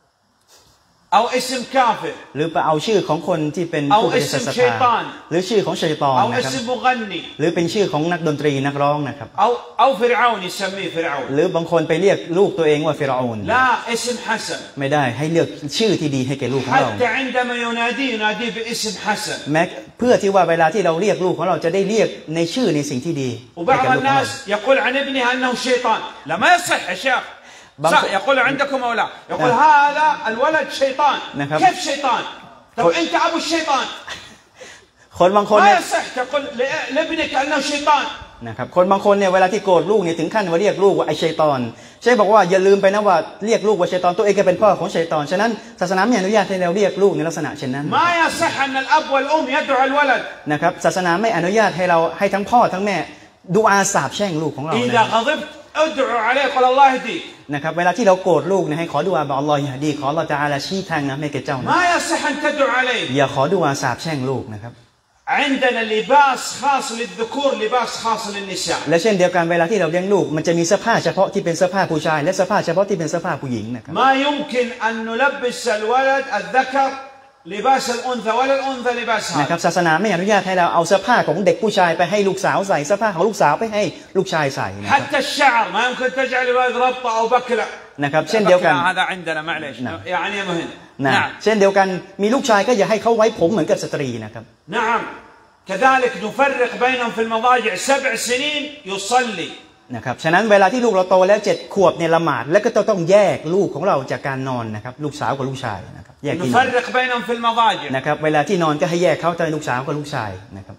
أو اسم كافر หรือไปเอาชื่อของคนที่เป็นผู้ปฏิเสธศรัทธาหรือชื่อของชัยฏอน أو นะครับ اسم مغني หรือเป็นชื่อของนักดนตรีนักร้องนะครับ أو فرعون يسميه فرعون หรือบางคนไปเรียกลูกตัวเองว่าฟิรเอาน لا اسم حسن ไม่ได้ให้เลือกชื่อที่ดีให้แก่ลูกของเรา حتى عندما يناديه باسم حسن แม้เพื่อที่ว่าเวลาที่เราเรียกลูกของเราจะได้เรียกในชื่อในสิ่งที่ดีให้ وبعض แก่ลูกของเรา الناس يقول عن ابنه أنه شيطان لا ما يصح يا شيخ صح يقول عندكم أو لا يقول هذا الولد شيطان كيف شيطان طب أنت أبو الشيطان คนบางคน ما เนี่ย يصح تقول لابنك أنه شيطان นะครับคนบางคนเนี่ยเวลาที่โกรธลูกเนี่ยถึงขั้นว่าเรียกลูกว่าไอชัยฏอนใช่บอกว่าอย่าลืมไปนะว่าเรียกลูกว่าชัยฏอนตัวเองก็เป็นพ่อของชัยฏอนฉะนั้นศาสนาไม่อนุญาตให้เราเรียกลูกในลักษณะเช่นนั้น ما يصح أن الأب والأم يدعو الولد นะครับศาสนาไม่อนุญาตให้เราให้ทั้งพ่อทั้งแม่ดุอาสาบแช่งลูกของเรา إذا غضبت ادعو عليه قال الله يهديك นะครับเวลาที่เราโกรธลูกเนี่ยให้ขอดุอาบอกอัลลอฮฺยะฮดีขออัลลอฮฺตะอาลาชี้ทางนะให้แก่เจ้านะ ما يصح أن تدعو عليه อย่าขอดุอาสาบแช่งลูกนะครับ عندنا لباس خاص للذكور لباس خاص للنساء และเช่นเดียวกันเวลาที่เราเลี้ยงลูกมันจะมีเสื้อผ้าเฉพาะที่เป็นเสื้อผ้าผู้ชายและเสื้อผ้าเฉพาะที่เป็นเสื้อผ้าผู้หญิงนะครับ ما يمكن أن نلبس الولد الذكر لباس الأنثى ولا الأنثى لباس นะค هذا รับศาสนาไม่อนุญาตให้เราเอาเสื้อผ้าของเด็กผู้ชายไปให้ลูกสาวใส่เสื้อผ้าของลูกสาวไปให้ลูกชายใส่นะครับ حتى الشعر ما يمكن تجعل الولد ربطة أو بكلة นะครับเช่นเดียวกัน هذا عندنا معلش يعني مهم นะเช่นเดียวกันมีลูกชายก็อย่าให้เขาไว้ผมเหมือนกับสตรีนะครับ نعم كذلك نفرق بينهم في المضاجع 7 سنين يصلي นะครับฉะนั้นเวลาที่ลูกเราโตแล้ว7 ขวบเนี่ยละหมาดแล้วก็ต้องแยกลูกของเราจากการนอนนะครับลูกสาวกับลูกชายนะครับแยกที่นอน نفرق بينهم في المضاجع นะครับเวลาที่นอนก็ให้แยกเขาแต่ลูกสาวกับลูกชายนะครับ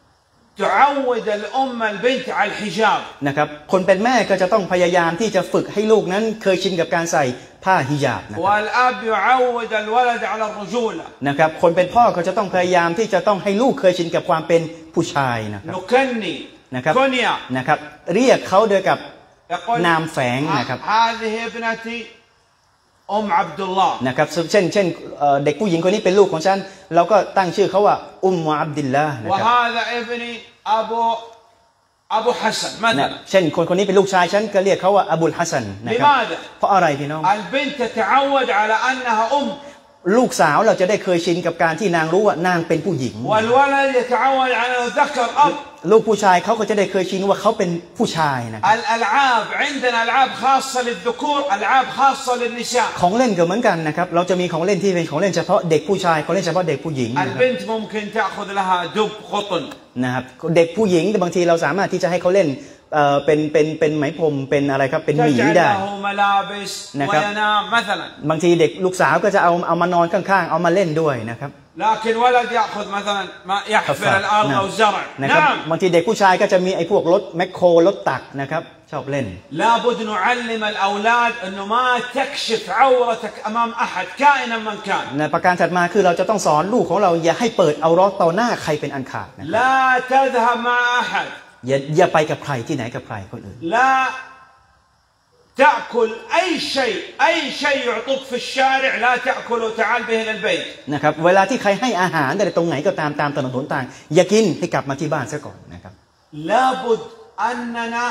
تعود الأم البنت على الحجاب นะครับคนเป็นแม่ก็จะต้องพยายามที่จะฝึกให้ลูกนั้นเคยชินกับการใส่ผ้าฮิญาบนะครับ والأب يعود الولد على الرجولة นะครับคนเป็นพ่อก็จะต้องพยายามที่จะต้องให้ลูกเคยชินกับความเป็นผู้ชายนะครับ نكني นะครับ كنيا นะครับเรียกเขาโดยกับ يقول นามแฝงนะครับ هذه ابنتي أم عبد الله นะครับเช่นเด็กผู้หญิงคนนี้เป็นลูกของฉันเราก็ตั้งชื่อเขาว่าอุมมุอับดิลลาห์นะครับ وهذا ابني أبو حسن مثلا เช่นคนนี้เป็นลูกชายฉันก็เรียกเขาว่าอบุลฮัสซันนะครับ لماذا เพราะอะไรพี่น้อง البنت تتعود على أنها أم ลูกสาวเราจะได้เคยชินกับการที่นางรู้ว่านางเป็นผู้หญิง والولد يتعود على ذكر أب ลูกผู้ชายเขาก็จะได้เคยชินว่าเขาเป็นผู้ชายนะครับ الألعاب عندنا ألعاب خاصة للذكور ألعاب خاصة للنساء ของเล่นก็เหมือนกันนะครับเราจะมีของเล่นที่เป็นของเล่นเฉพาะเด็กผู้ชายของเล่นเฉพาะเด็กผู้หญิง البنت ممكن تأخذ لها دب قطن นะครับเด็กผู้หญิงแต่บางทีเราสามารถที่จะให้เขาเล่นเป็นไหมพรมเป็นอะไรครับเป็นหมีได้ تجعل له ملابس وينام مثلا บางทีเด็กลูกสาวก็จะเอามานอนข้างๆเอามาเล่นด้วยนะครับ لكن ولد يأخذ مثلا ما يحفر الأرض أو زرع นะครับบางทีเด็กผู้ชายก็จะมีไอ้พวกรถแมคโครรถตักนะครับชอบเล่น لابد نعلم الأولاد أنه ما تكشف عورتك أمام أحد كائنا من كان ในประการถัดมาคือเราจะต้องสอนลูกของเราอย่าให้เปิดเอารอต่อหน้าใครเป็นอันขาดนะครับ لا تذهب مع أحد อย่าไปกับใครที่ไหนกับใครคนอื่น لا تأكل أي شيء يعطوك في الشارع لا تأكله تعال به إلى البيت นะครับเวลาที่ใครให้อาหารแต่ตรงไหนก็ตามถนนหนทางอย่ากินให้กลับมาที่บ้านซะก่อนนะครับ لابد أننا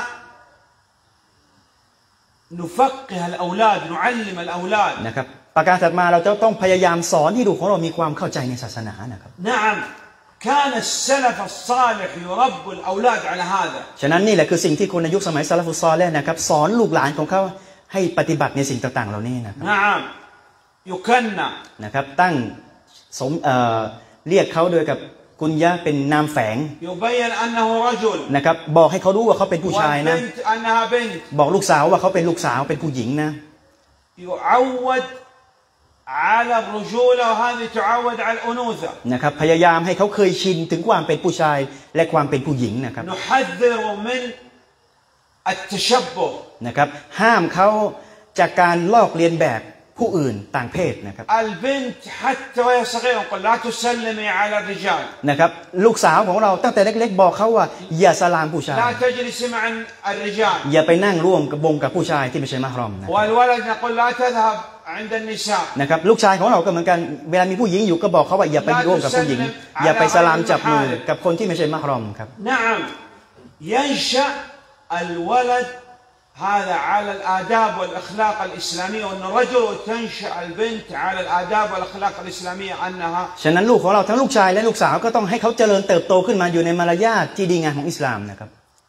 نفقه الأولاد نعلم الأولاد นะครับประการถัดมาเราจะต้องพยายามสอนให้ลูกของเรามีความเข้าใจในศาสนานะครับ نعم كان السلف الصالح يربوا الأولاد على هذا ฉะนั้นนี่แหละคือสิ่งที่คนในยุคสมัยซาลฟุซอเลห์นะครับสอนลูกหลานของเขาให้ปฏิบัติในสิ่งต่างๆเหล่านี้นะครับ نعم يكنى นะครับตั้งเรียกเขาโดยกับกุญยะเป็นนามแฝง يبين أنه رجل นะครับบอกให้เขารู้ว่าเขาเป็นผู้ชายนะ والبنت أنها بنت บอกลูกสาวว่าเขาเป็นลูกสาวเป็นผู้หญิงนะ يعود على الرجولة وهذه تعود على الأنوثة นะครับพยายามให้เขาเคยชินถึงความเป็นผู้ชายและความเป็นผู้หญิงนะครับ نحذر من التشبه นะครับห้ามเขาจากการลอกเลียนแบบผู้อื่นต่างเพศนะครับ البنت حتى وهي صغيرة نقول لا تسلمي على الرجال นะครับลูกสาวของเราตั้งแต่เล็กๆบอกเขาว่าอย่าสลามผู้ชาย لا تجلسي مع الرجال อย่าไปนั่งร่วมกับวงกับผู้ชายที่ไม่ใช่มะฮรอมนะ والولد نقول لا تذهب عند النساء นะครับลูกชายของเราก็เหมือนกันเวลามีผู้หญิงอยู่ก็บอกเขาว่าอย่าไปร่วมกับผู้หญิงอย่าไปสลามจับมือกับคนที่ไม่ใช่มะฮรอมครับ نعم ينشأ الولد هذا على الآداب والأخلاق الإسلامية وأن الرجل وتنشأ البنت على الآداب والأخلاق الإسلامية أنها ฉะนั้นลูกของเราทั้งลูกชายและลูกสาวก็ต้องให้เขาเจริญเติบโตขึ้นมาอยู่ในมารยาทที่ดีงามของอิสลามนะครับ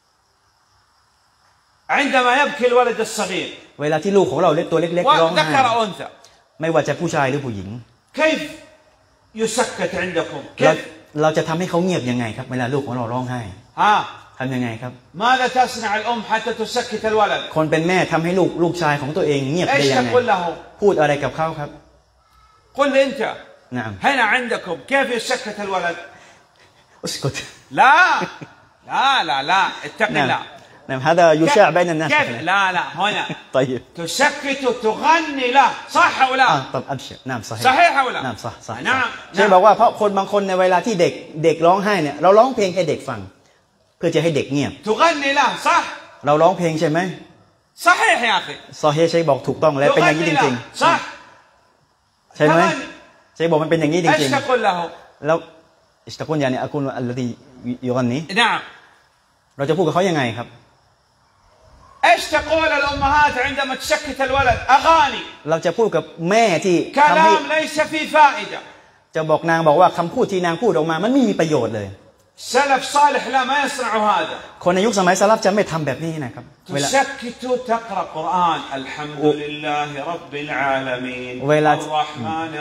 عندما يبكي الولد الصغير เวลาที่ลูกของเราเล็กตัวเล็กๆร้องไห้ وذكر أنثى ไม่ว่าจะผู้ชายหรือผู้หญิง كيف يسكت عندكم เราจะทำให้เขาเงียบยังไงครับเวลาลูกของเราร้องไห้ ها ทำยังไงครับ ماذا تصنع الأم حتى تسكت الولد คนเป็นแม่ทำให้ลูกชายของตัวเองเงียบได้ إيش ยังไง تقول له พูดอะไรกับเขาครับ قل لي أنت نعم هنا عندكم كيف يسكت الولد اسكت لا لا لا لا اتق الله نعم هذا يشاع بين الناس كيف لا لا هنا طيب تسكت تغني له صح أو لا طب أبشر نعم صحيح صحيح أو لا نعم صح صح ใช่ نعم บอกว่าเพราะคนบางคนในเวลาที่เด็กร้องไห้เนี่ยเราร้องเพลงให้เด็กฟังเพื่อจะให้เด็กเงียบ تغني له صح เราร้องเพลงใช่ไหม صحيح يا أخي ซอเฮใช่บอกถูกต้องแล้วเป็นอย่างนี้จริง صح ๆใช่ไหมใช่บอกมันเป็นอย่างนี้จ إيش ริง تقول له ๆแล้วอิสตะกุนยาเนี่ยอากุนอัลลดียูกันนี้ نعم เราจะพูดกับเขายังไงครับ إيش تقول الأمهات عندما تسكت الولد أغاني เราจะพูดกับแม่ที่ทำให้ كلام ليس فيه فائدة จะบอกนางบอกว่าคำพูดที่นางพูดออกมามันไม่มีประโยชน์เลย سلف صالح لا ما يصنع هذا คนในยุคสมัยสลับจะไม่ทำแบบนี้นะครับเวลา تسكت تقرأ قرآن الحمد لله رب العالمين ولا الرحمن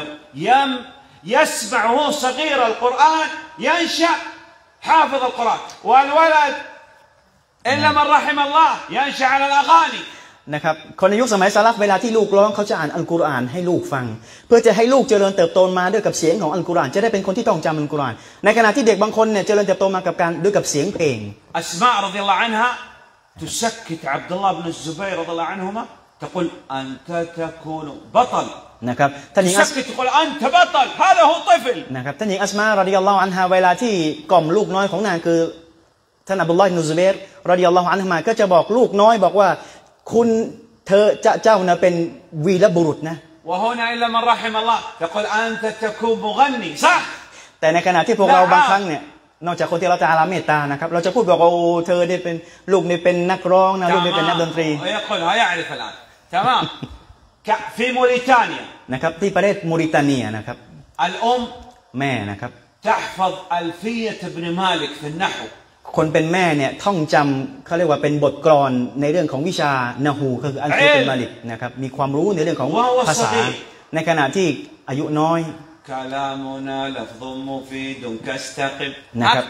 يسمع وهو صغير القرآن ينشأ حافظ القرآن والولد إلا من رحم الله ينشأ على الأغاني นะครับคนในยุคสมัยสลับเวลาที่ลูกร้องเขาจะอ่านอัลกุรอานให้ลูกฟังเพื่อจะให้ลูกเจริญเติบโตมาด้วยกับเสียงของอัลกุรอานจะได้เป็นคนที่ต้องจำอัลกุรอานในขณะที่เด็กบางคนเนี่ยเจริญเติบโตมากับการด้วยกับเสียงเพลง أسماء رضي الله عنها تسكت عبد الله بن الزبير رضي الله عنهما تقول أنت تكون بطل นะครับท่านหญิง تسكت تقول أنت بطل هذا هو طفل นะครับท่านหญิงอัสมารอฎิยัลลอฮุอันฮาเวลาที่กล่อมลูกน้อยของนางคือท่านอับดุลลอฮ์อิบนุซุบัยรรอฎิยัลลอฮุอันฮุมาก็จะบอกลูกน้อยบอกว่าคุณเจ้านะเป็นวีรบุรุษนะ وهنا إلا من رحم الله تقول أنت تكون مغني صح แต่ในขณะที่พวกเราบางครั้งเนี่ยนอกจากคนที่เราจะอาลาเมตตานะครับเราจะพูดบอกว่าโอ้เธอได้เป็นลูกได้เป็นนักร้องนะลูกได้เป็นนักดนตรี يقولها يعرف الآن تمام في موريتانيا นะครับที่ประเทศมูริตาเนียนะครับ الأم แม่นะครับ تحفظ ألفية ابن مالك في النحو คนเป็นแม่เนี่ยท่องจำเขาเรียกว่าเป็นบทกลอนในเรื่องของวิชานะฮูก็คืออัลฟิยะตุลมาลิกนะครับมีความรู้ในเรื่องของภาษาในขณะที่อายุน้อย كلامنا لفظ مفيد كاستقم นะครับ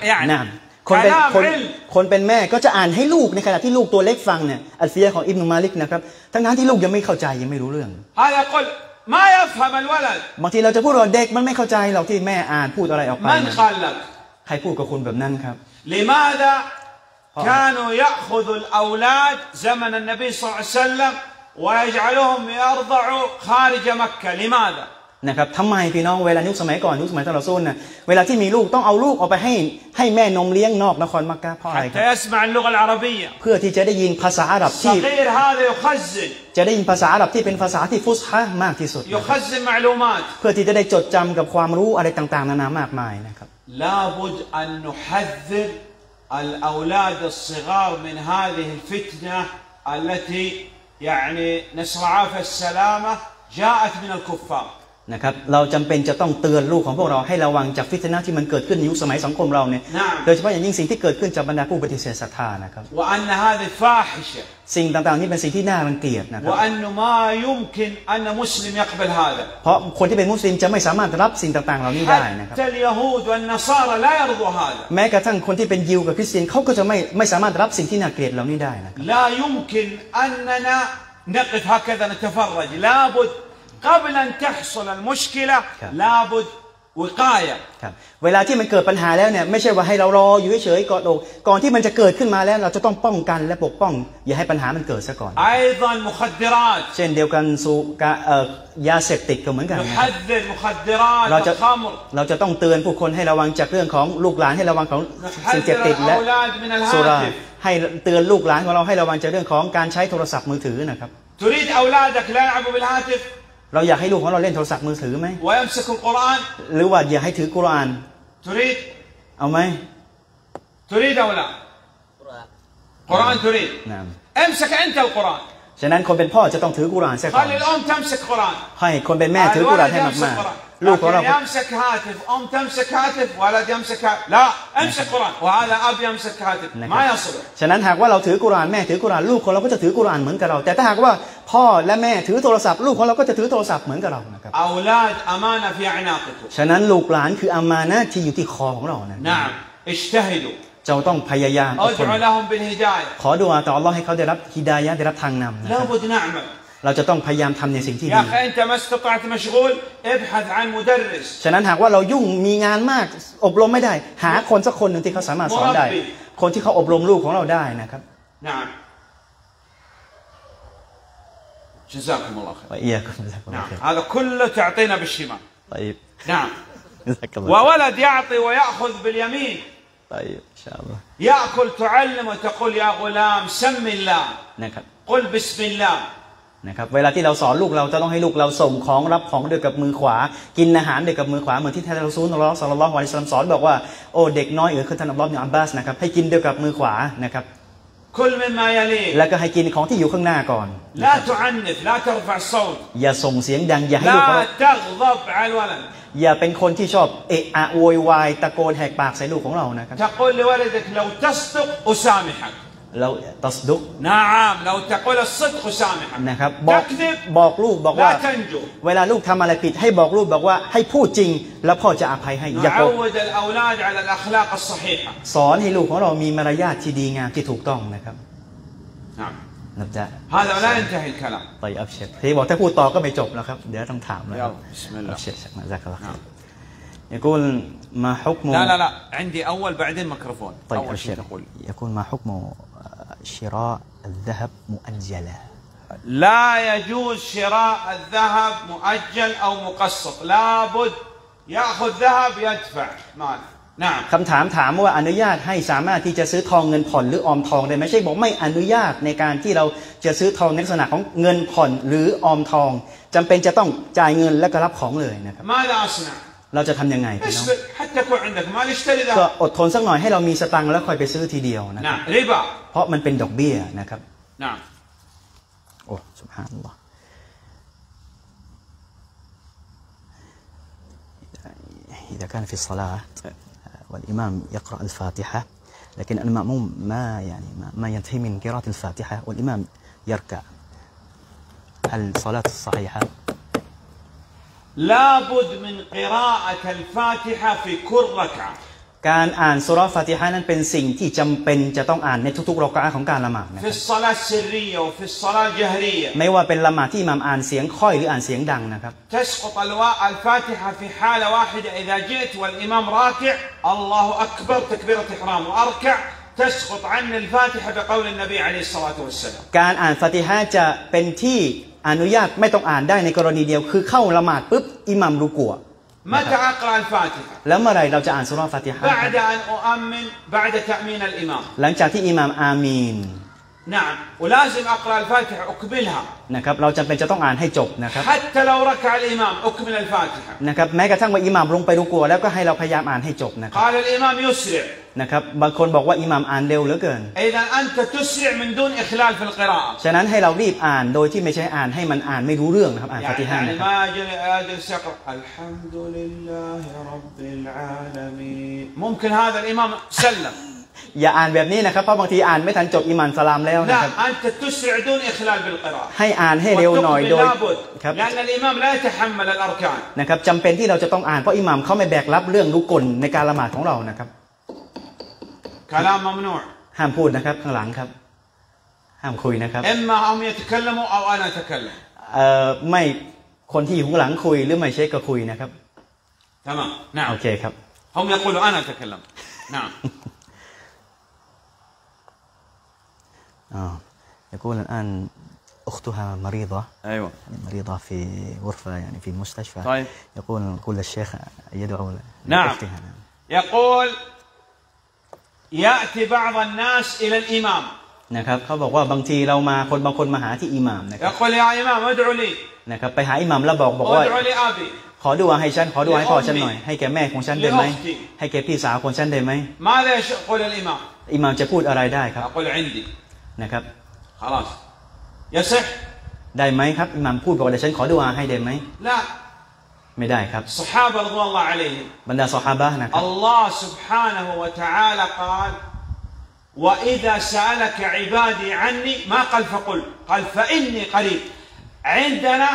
คนเป็นแม่ก็จะอ่านให้ลูกในขณะที่ลูกตัวเล็กฟังเนี่ยอัลฟิยะของอิบนุมาลิกนะครับทั้งนั้นที่ลูกยังไม่เข้าใจยังไม่รู้เรื่อง هذا يقول ما يفهم الولد บางทีเราจะพูดว่าเด็กมันไม่เข้าใจเราที่แม่อ่านพูดอะไรออกไป من قال لك ใครพูดกับคุณแบบนั้นครับ لماذا كانوا يأخذ الأولاد زمن النبي صلى الله عليه وسلم ويجعلهم يرضعوا خارج مكة لماذا นะครับทำไมพี่น้องเวลายุคสมัยก่อนยุคสมัยท่านรอซูลนะเวลาที่มีลูกต้องเอาลูกออกไปให้แม่นมเลี้ยงนอกนครมักกะเพราะอะไรครับ يسمع اللغة العربية เพื่อที่จะได้ยินภาษาอาหรับที่ صغير هذا يخزن จะได้ยินภาษาอาหรับที่เป็นภาษาที่ฟุสฮะห์มากที่สุด يخزن معلومات เพื่อที่จะได้จดจำกับความรู้อะไรต่างๆนานามากมายนะครับ لابد أن نحذر الأولاد الصغار من هذه الفتنة التي يعني نسأل العافية السلامة جاءت من الكفار นะครับเราจำเป็นจะต้องเตือนลูกของพวกเราให้ระวังจากฟิตนะห์ที่มันเกิดขึ้นในยุคสมัยสังคมเราเนี่ยโดยเฉพาะอย่างยิ่งสิ่งที่เกิดขึ้นจากบรรดาผู้ปฏิเสธศรัทธานะครับ وأن هذه فاحشة สิ่งต่างๆนี่เป็นสิ่งที่น่ารังเกียจนะครับ وأنه ما يمكن أن مسلم يقبل هذا เพราะคนที่เป็นมุสลิมจะไม่สามารถรับสิ่งต่างๆเหล่านี้ได้นะครับ حتى اليهود والنصارى لا يرضوا هذا แม้กระทั่งคนที่เป็นยิวกับคริสเตียนเขาก็จะไม่สามารถรับสิ่งที่น่าเกลียดเหล่านี้ได้นะครับ لا يمكن أننا نقف هكذا نتفرج لابد قبل أن تحصل المشكلة لابد وقاية ครับเวลาที่มันเกิดปัญหาแล้วเนี่ยไม่ใช่ว่าให้เรารออยู่เฉยๆก่อนที่มันจะเกิดขึ้นมาแล้วเราจะต้องป้องกันและปกป้องอย่าให้ปัญหามันเกิดซะก่อน أيضا مخدرات เช่นเดียวกันยาเสพติดก็เหมือนกัน نحذر مخدرات الخمر เราจะต้องเตือนผู้คนให้ระวังจากเรื่องของลูกหลานให้ระวังของสิ่งเสพติดและสุราให้เตือนลูกหลานของเราให้ระวังจากเรื่องของการใช้โทรศัพท์มือถือนะครับ تريد أولادك لا يلعبوا بالهاتف เราอยากให้ลูกของเราเล่นโทรศัพท์มือถือไหม ويمسك القرآن หรือว่าอยากให้ถือกุรอาน تريد เอาไหม تريد أو لا قرآن تريد نعم امسك أنت القرآن ฉะนั้นคนเป็นพ่อจะต้องถือกุรอานเสียก่อน خلي الأم تمسك قرآن ให้คนเป็นแม่ถือกุรอานให้มากๆลูกของเรา يمسك هاتف أم تمسك هاتف ولد يمسك هاتف لا امسك قرآن وهذا أب يمسك هاتف ما يصلح ฉะนั้นหากว่าเราถือกุรอานแม่ถือกุรอานลูกของเราก็จะถือกุรอานเหมือนกับเราแต่ถ้าหากว่าพ่อและแม่ถือโทรศัพท์ลูกของเราก็จะถือโทรศัพท์เหมือนกับเรานะครับ أولاد أمانة في أعناقكم ฉะนั้นลูกหลานคืออามานะห์ที่อยู่ที่คอของเรานะ نعم اجتهدوا เราต้องพยายามอดทน ادعوا لهم بالهداية ขอดุอาต่ออัลเลาะห์ให้เขาได้รับฮิดายะห์ได้รับทางนำนะครับ لابد نعمل เราจะต้องพยายามทำในสิ่งที่ يا ดี أخي أنت ما استطعت مشغول ابحث عن مدرس ฉะนั้นหากว่าเรายุ่งมีงานมากอบรมไม่ได้หาคนสักคนหนึ่งที่เขาสามารถสอนได้คนที่เขาอบรมลูกของเราได้นะครับ نعم جزاكم الله خير وإياكم جزاكم الله نعم خير هذا كله تعطينا بالشمال طيب نعم جزاك الله وولد يعطي ويأخذ باليمين طيب إن شاء الله يأكل تعلم وتقول يا غلام سم الله นะครับ قل بسم الله นะครับเวลาที่เราสอนลูกเราจะต้องให้ลูกเราส่งของรับของด้วยกับมือขวากินอาหารด้วยกับมือขวาเหมือนที่ท่านรอซูลศ็อลลัลลอฮุอะลัยฮิวะซัลลัมสอนบอกว่าโอ้เด็กน้อยคือท่านอับดุลลอฮ์ อิบนุ อับบาสนะครับให้กินด้วยกับมือขวานะครับ كل مما يليه แล้วก็ให้กินของที่อยู่ข้างหน้าก่อน لا تعنف لا ترفع الصوت อย่าส่งเสียงดังอย่าให้ลูกเรา لا تغضب على الولد อย่าเป็นคนที่ชอบเอะอะโวยวายตะโกนแหกปากใส่ลูกของเรานะครับ تقول لولدك لو تصدق أسامحك เราตัสดุก نعم لو تقول الصدق أسامحك นะครับ تكذب บอกลูกบอกว่า لا تنجو เวลาลูกทำอะไรผิดให้บอกลูกบอกว่าให้พูดจริงแล้วพ่อจะอภัยให้อย่าโกหก نعود الأولاد على الأخلاق الصحيحة สอนให้ลูกของเรามีมารยาทที่ดีงามที่ถูกต้องนะครับ نعم نبدأ هذا لا ينتهي الكلام طيب أبشر ที่บอกถ้าพูดต่อก็ไม่จบแล้วครับเดี๋ยวต้องถามแล้ว يلا بسم الله أبشر شكرا جزاك الله خير يقول ما حكم لا عندي أول بعدين ميكروفون طيب أول شيء أبشر تقول يقول ما حكم شراء الذهب مؤجلا لا يجوز شراء الذهب مؤجل أو مقسط لابد يأخذ ذهب يدفع مال نعم คำถามถามว่าอนุญาตให้สามารถที่จะซื้อทองเงินผ่อนหรือออมทองได้ไหมไม่ใช่บอกไม่อนุญาตในการที่เราจะซื้อทองในลักษณะของเงินผ่อนหรือออมทองจำเป็นจะต้องจ่ายเงินและก็รับของเลยนะครับ ماذا أصنع เราจะทำยังไงพี่น้อง اصبر حتى يكون عندك مال اشتري ก็ ذهب อดทนสักหน่อยให้เรามีสตังค์แล้วค่อยไปซื้อทีเดียวนะครับ نعم ربا เพราะมันเป็นดอกเบี้ยนะครับ نعم โอ้สุบฮานัลลอฮ์ إذا كان في الصلاة والإمام يقرأ الفاتحة لكن المأموم ما ينتهي من قراءة الفاتحة والإمام يركع هل صلاة صحيحة؟ لابد من قراءة الفاتحة في كل ركعة การอ่านซูเราะห์ฟาติฮะห์นั้นเป็นสิ่งที่จำเป็นจะต้องอ่านในทุกๆรอกะอะห์ของการละหมาดนะครับ في الصلاة السرية وفي الصلاة الجهرية ไม่ว่าเป็นละหมาดที่อิหม่ามอ่านเสียงค่อยหรืออ่านเสียงดังนะครับ تسقط الفاتحة في حالة واحدة إذا جئت والإمام راكع الله أكبر تكبيرة إحرام وأركع تسقط عني الفاتحة بقول النبي عليه الصلاة والسلام การอ่านฟาติฮะห์จะเป็นที่อนุญาตไม่ต้องอ่านได้ในกรณีเดียวคือเข้าละหมาดปุ๊บอิหม่ามรุกูอ متى أقرأ الفاتحة แล้วเมื่อไรเราจะอ่านซูเราะห์ฟาติฮะห์ بعد أن أؤمن بعد تأمين الإمام หลังจากที่อิหม่ามอามีน نعم ولازم أقرأ الفاتحة أكملها นะครับเราจำเป็นจะต้องอ่านให้จบนะครับ حتى لو ركع الإمام أكمل الفاتحة นะครับแม้กระทั่งว่าอิหม่ามลงไปรุกูอแล้วก็ให้เราพยายามอ่านให้จบนะครับ قال الإمام يسرع นะครับบางคนบอกว่าอิหม่ามอ่านเร็วเหลือเกิน إذا أنت تسرع من دون إخلال في القراءة ฉะนั้นให้เรารีบอ่านโดยที่ไม่ใช่อ่านให้มันอ่านไม่รู้เรื่องนะครับอ่านฟาติฮะห์ يعني นะครับ ما أجلس يقرأ الحمد لله رب العالمين ممكن هذا الإمام سلم อย่าอ่านแบบนี้นะครับเพราะบางทีอ่านไม่ทันจบอิหม่ามสลามแล้วนะ لا ครับ أنت تسرع دون إخلال بالقراءة ให้อ่านให้เร็วหน่อยโดย لابد ครับ لأن الإمام لا يتحمل الأركان นะครับจำเป็นที่เราจะต้องอ่านเพราะอิหม่ามเขาไม่แบกรับเรื่องรุกลในการละหมาดของเรานะครับ كلام ممنوع ห้ามพูดนะครับข้างหลังครับห้ามคุยนะครับ إما هم يتكلموا أو أنا أتكلم ไม่คนที่อยู่ข้างหลังคุยหรือไม่ใช่ก็คุยนะครับ تمام نعم โอเคครับ هم يقولوا أنا أتكلم نعم يقول الآن أختها مريضة أيوة مريضة في غرفة يعني في مستشفى طيب يقول الشيخ يدعو نعم لأختها يقول يأتي بعض الناس إلى الإمام นะครับเขาบอกว่าบางทีเรามาบางคนมาหาที่อิหม่ามนะครับ يقول يا إمام ادعو لي นะครับไปหาอิหม่ามแล้วบอกว่า ادعو لأبي ขอดุอาให้ฉันขอดุอาให้พ่อฉันหน่อยให้แก่แม่ของฉันได้ไหมให้แก่พี่สาวของฉันได้ไหม ماذا يقول الإمام อิหม่ามจะพูดอะไรได้ครับ يقول عندي นะครับ خلاص يصح ได้ไหมครับอิหม่ามพูดบอกว่าเดี๋ยวฉันขอดุอาให้ได้ไหม لا ไม่ได้ครับ الصحابة رضوان الله عليهم บรรดาซอฮาบะห์นะครับ الله سبحانه وتعالى قال وإذا سألك عبادي عني ما قال فقل قال فإني قريب عندنا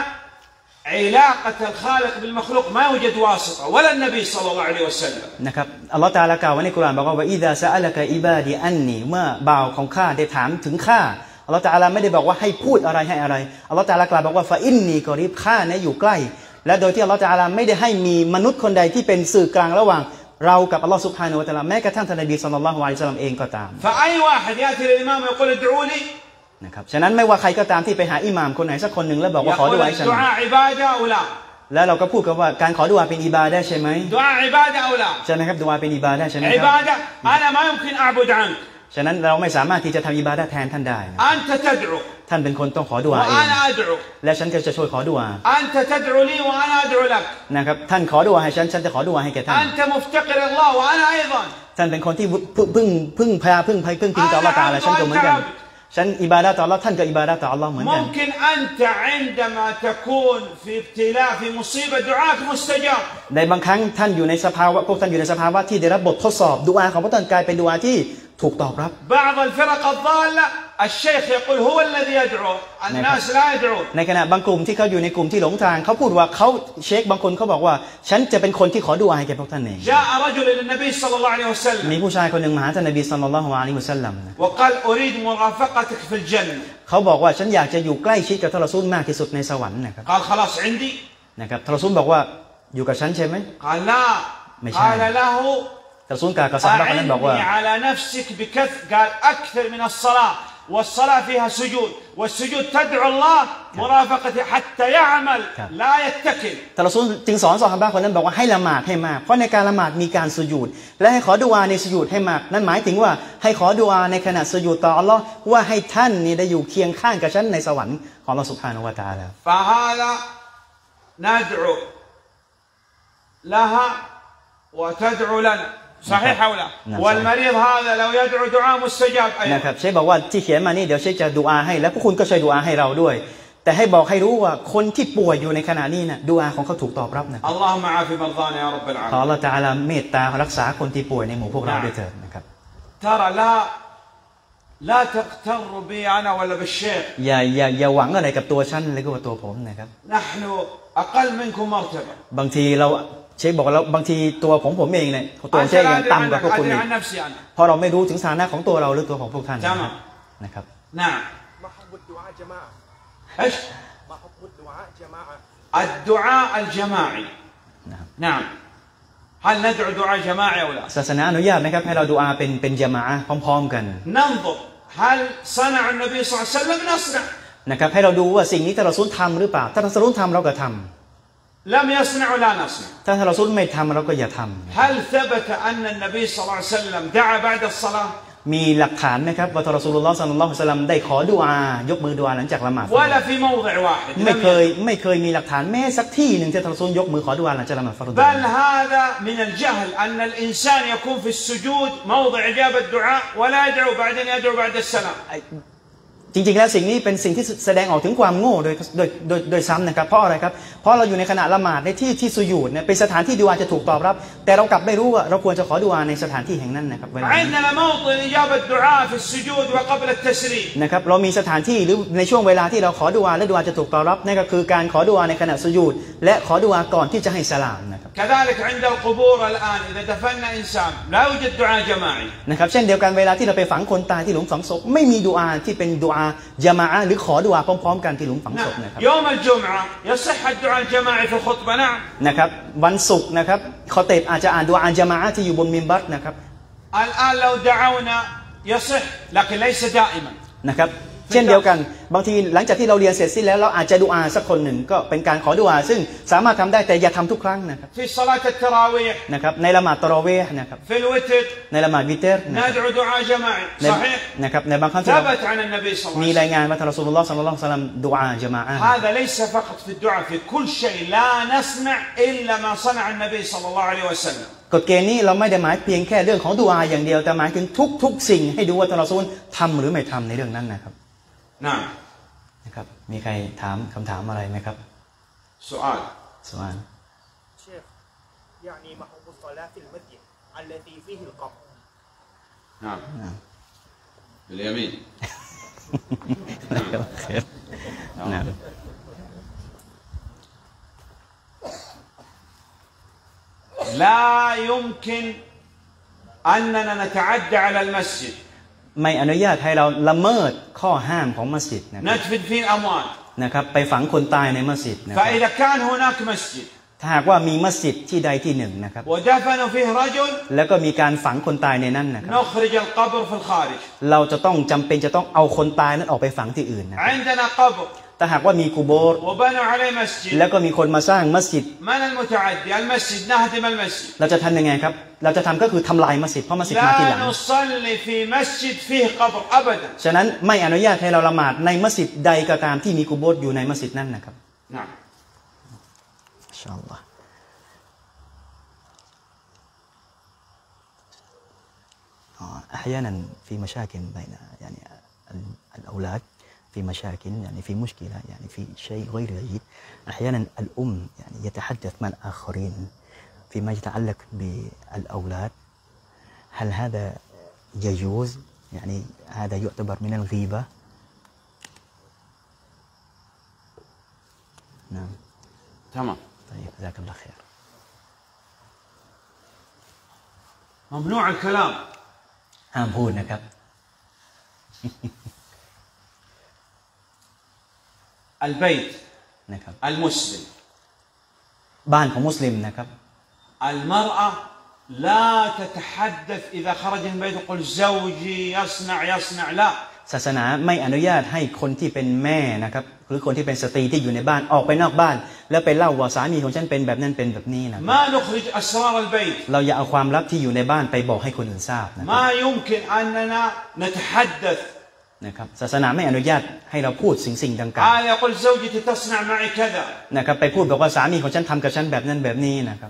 علاقة الخالق بالمخلوق ما يوجد واسطة ولا النبي صلى الله عليه وسلم นะครับอัลลอฮฺตะอาลากล่าวไว้ในกุรอานบอกว่าอิซาซะอะละกะอิบาดีอันนีเมื่อบ่าวของข้าได้ถามถึงข้าอัลลอฮฺตะอาลาไม่ได้บอกว่าให้พูดอะไรให้อะไรอัลลอฮฺตะอาลากล่าวบอกว่าฟะอินนีกอรีบข้าเนี่ยอยู่ใกล้และโดยที่อัลลอฮฺตะอาลาไม่ได้ให้มีมนุษย์คนใดที่เป็นสื่อกลางระหว่างเรากับอัลลอฮฺซุบฮานะฮูวะตะอาลาแม้กระทั่งท่านนบีศ็อลลัลลอฮุอะลัยฮิวะซัลลัมเองก็ตาม فأي واحد يأتي للإمام ويقول ادعوا لي นะครับฉะนั้นไม่ว่าใครก็ตามที่ไปหาอิหม่ามคนไหนสักคนหนึ่งแล้วบอกว่าขอดุ يقول อาให้ฉัน الدعاء عبادة أو لا แล้วเราก็พูดกันว่าการขอดุอาเป็นอิบาดะห์ใช่ไหม دعاء عبادة أو لا ใช่ไหมครับดุอาเป็นอิบาดะห์ใช่ไหมครับ عبادة أنا ما يمكن أعبد عنك ฉะนั้นเราไม่สามารถที่จะทำอิบาดะห์แทนท่านได้นะ أنت تدعو ท่านเป็นคนต้องขอดุอาเอง وأنا أدعو และฉันก็จะช่วยขอดุอา أنت تدعو لي وأنا أدعو لك นะครับท่านขอดุอาให้ฉันจะขอดุอาให้แก่ท่าน أنت مفتقر الله وأنا أيضا ท่านเป็นคนที่พึ่งพิงต่ออัลเลาะห์ตะอาลาฉันก็เหมือนกันฉันอิบาดะห์ต่ออัลเลาะห์ท่านก็อิบาดะห์ต่ออัลเลาะห์เหมือนกัน ممكن أنت عندما تكون في ابتلاء في مصيبة دعاءك مستجاب ในบางครั้งท่านอยู่ในสภาวะพวกท่านอยู่ในสภาวะที่ได้รับบททดสอบดุอาของพวกท่านกลายเป็นดุอาที่ถูกตอบรับ بعض الفرق الضالة الشيخ يقول هو الذي يدعو الناس لا يدعون ในขณะบางกลุ่มที่เขาอยู่ในกลุ่มที่หลงทางเขาพูดว่าเขาเชคบางคนเขาบอกว่าฉันจะเป็นคนที่ขอดุอาให้แก่พวกท่านเอง جاء رجل إلى النبي صلى الله عليه وسلم มีผู้ชายคนหนึ่งมาหาท่านนบีศ็อลลัลลอฮุอะลัยฮิวะซัลลัม وقال أريد مرافقتك في الجنة เขาบอกว่าฉันอยากจะอยู่ใกล้ชิดกับท่านรอซูลมากที่สุดในสวรรค์นะครับ قال خلاص عندي นะครับท่านรอซูลบอกว่าอยู่กับฉันใช่ไหม قال لا قال له ท่านรอซูลกล่าวกับซอฮาบะห์คนนั้นบอกว่า أعني على نفسك بكثر قال أكثر من الصلاة والصلاة فيها سجود والسجود تدعو الله مرافقته حتى يعمل لا يتكل ท่านรอซูลจึงสอนซอฮาบะห์คนนั้นบอกว่าให้ละหมาดให้มากเพราะในการละหมาดมีการสุญูดและให้ขอดุอาในสุญูดให้มากนั่นหมายถึงว่าให้ขอดุอาในขณะสุญูดต่ออัลเลาะห์ว่าให้ท่านนี่ได้อยู่เคียงข้างกับฉันในสวรรค์ของอัลเลาะห์ซุบฮานะฮูวะตะอาลา فهذا ندعو لها وتدعو لنا صحيح أو لا والمريض هذا لو يدعو دعاء مستجاب นะครับเชคบอกว่าที่เขียนมานี่เดี๋ยวเชคจะดุอาให้แล้วพวกคุณก็ช่วยดุอาให้เราด้วยแต่ให้บอกให้รู้ว่าคนที่ป่วยอยู่ในขณะนี้นะดุอาของเขาถูกตอบรับนะ اللهم عافِ مرضانا يا رب ขอ العالمين อัลเลาะห์ตะอาลาเมตตารักษาคนที่ป่วยในหมู่พวกเราด้วยเถิดนะครับ ترى لا تغتر بي أنا ولا بالشيخ อย่าหวังอะไรกับตัวฉันหรือกับตัวผมนะครับ نحن أقل منكم مرتبة บางทีเราเชคบอกเราบางทีตัวผมเองเนี่ยตัวเชคยังต่ำกว่าพวกคุณอีกเพราะเราไม่รู้ถึงฐานะของตัวเราหรือตัวของพวกท่านนะครับ نعم محب الدعاء جماعة إيش محب الدعاء جماعة الدعاء الجماعي نعم هل ندعو دعاء جماعي أو لا ศาสนาอนุญาตไหมครับให้เราดุอาเป็นญะมาอะห์พร้อมๆกัน ننظر هل صنع النبي صلى الله عليه وسلم نصنع นะครับให้เราดูว่าสิ่งนี้ท่านรอซูลทำหรือเปล่าถ้าท่านรอซูลทำเราก็ทำ لم يصنع لا نصنع ถ้าท่านรอซูลไม่ทำเราก็อย่าทำ هل ثبت أن النبي صلى الله عليه وسلم دعا بعد الصلاة มีหลักฐานไหมครับว่าท่านรอซูลุลลอฮ์ ศ็อลลัลลอฮุอะลัยฮิวะซัลลัมได้ขอดุอายกมือดุอาหลังจากละหมาด ولا في موضع واحد ไม่เคยมีหลักฐานแม้สักที่หนึ่งที่ท่านรอซูลยกมือขอดุอาหลังจากละหมาดฟัรฎ بل هذا من الجهل أن الإنسان يكون في السجود موضع إجابة الدعاء ولا يدعو بعدين يدعو بعد السلام จริงๆแล้วสิ่งนี้เป็นสิ่งที่แสดงออกถึงความโง่โดยซ้ำนะครับเพราะอะไรครับเพราะเราอยู่ในขณะละหมาดในที่สุญูดเนี่ยเป็นสถานที่ดุอาจะถูกตอบรับแต่เรากลับไม่รู้ว่าเราควรจะขอดุอาในสถานที่แห่งนั้นนะครับเวลานะครับเรามีสถานที่หรือในช่วงเวลาที่เราขอดุอาและดุอาจะถูกตอบรับนั่นก็คือการขอดุอาในขณะสุญูดและขอดุอาก่อนที่จะให้สลามนะครับนะครับเช่นเดียวกันเวลาที่เราไปฝังคนตายที่หลุมฝังศพไม่มีดุอาที่เป็นดุอาญะมาอะห์หรือขอดุอาพร้อมๆกันที่หลุมฝังศพนะครับนะครับวันศุกร์นะครับคอเตบอาจจะอ่านดุอาญะมาอะห์ที่อยู่บนมิมบัรนะครับนะครับเช่นเดียวกันบางทีหลังจากที่เราเรียนเสร็จสิ้นแล้วเราอาจจะดุอาสักคนหนึ่งก็เป็นการขอดุอาซึ่งสามารถทำได้แต่อย่าทำทุกครั้งนะครับนะครับในละหมาดตะเราะวีห์นะครับในละหมาดวิเตอร์นะครับในบางครั้งที่มีรายงานว่าท่านรอซูลุลลอฮ์ ศ็อลลัลลอฮุอะลัยฮิวะซัลลัมดุอาญะมาอะห์ هذا ليس فقط في الدعاء في كل شيء لا نصنع إلا ما صنع النبي صلى الله عليه وسلم กฎเกณฑ์นี้เราไม่ได้หมายเพียงแค่เรื่องของดุอาอย่างเดียวแต่หมายถึงทุกสิ่งให้ดูว่าท่านรอซูลทำหรือไม่ทำในเรื่องนั้นนะครับนะครับมีใครถามคำถามอะไรไหมครับ سؤال شيخ يعني محب الصلاة في المسجد التي فيه القبر نعم باليمين نعم لا يمكن أننا نتعدى على المسجد ไม่อนุญาตให้เราละเมิดข้อห้ามของมัสยิดนะครับไปฝังคนตายในมัสยิดนะครับถ้าหากว่ามีมัสยิดที่ใดที่หนึ่งนะครับแล้วก็มีการฝังคนตายในนั้นนะครับเราจะต้องจำเป็นจะต้องเอาคนตายนั้นออกไปฝังที่อื่นนะครับถ้าหากว่ามีกุโบร์แล้วก็มีคนมาสร้างมัสยิดเราจะทำยังไงครับเราจะทำก็คือทำลายมัสยิดเพราะมัสยิดมาทีหลังฉะนั้นไม่อนุญาตให้เราละหมาดในมัสยิดใดก็ตามที่มีกุโบร์อยู่ในมัสยิดนั้นนะครับอินชาอัลลอฮ์أحيانا في مشاكل بين يعني الأولاد في مشاكل يعني في مشكلة يعني في شيء غير جيد أحيانا الأم يعني يتحدث مع الآخرين فيما يتعلق بالأولاد هل هذا يجوز يعني هذا يعتبر من الغيبة نعم تمام طيب جزاك الله خير ممنوع الكلام ห้ามพูดนะครับ البيت นะครับ المسلم บ้านของมุสลิมนะครับ المرأة لا تتحدث إذا خرج من البيت يقول زوجي يصنع لا ศาสนาไม่อนุญาตให้คนที่เป็นแม่นะครับหรือคนที่เป็นสตรีที่อยู่ในบ้านออกไปนอกบ้านแล้วไปเล่าว่าสามีของฉันเป็นแบบนั้นเป็นแบบนี้นะเราอย่าเอาความลับที่อยู่ในบ้านไปบอกให้คนอื่นทราบนะครับศาสนาไม่อนุญาตให้เราพูดสิ่งดังกล่าวนะครับไปพูดบอกว่าสามีของฉันทำกับฉันแบบนั้นแบบนี้นะครับ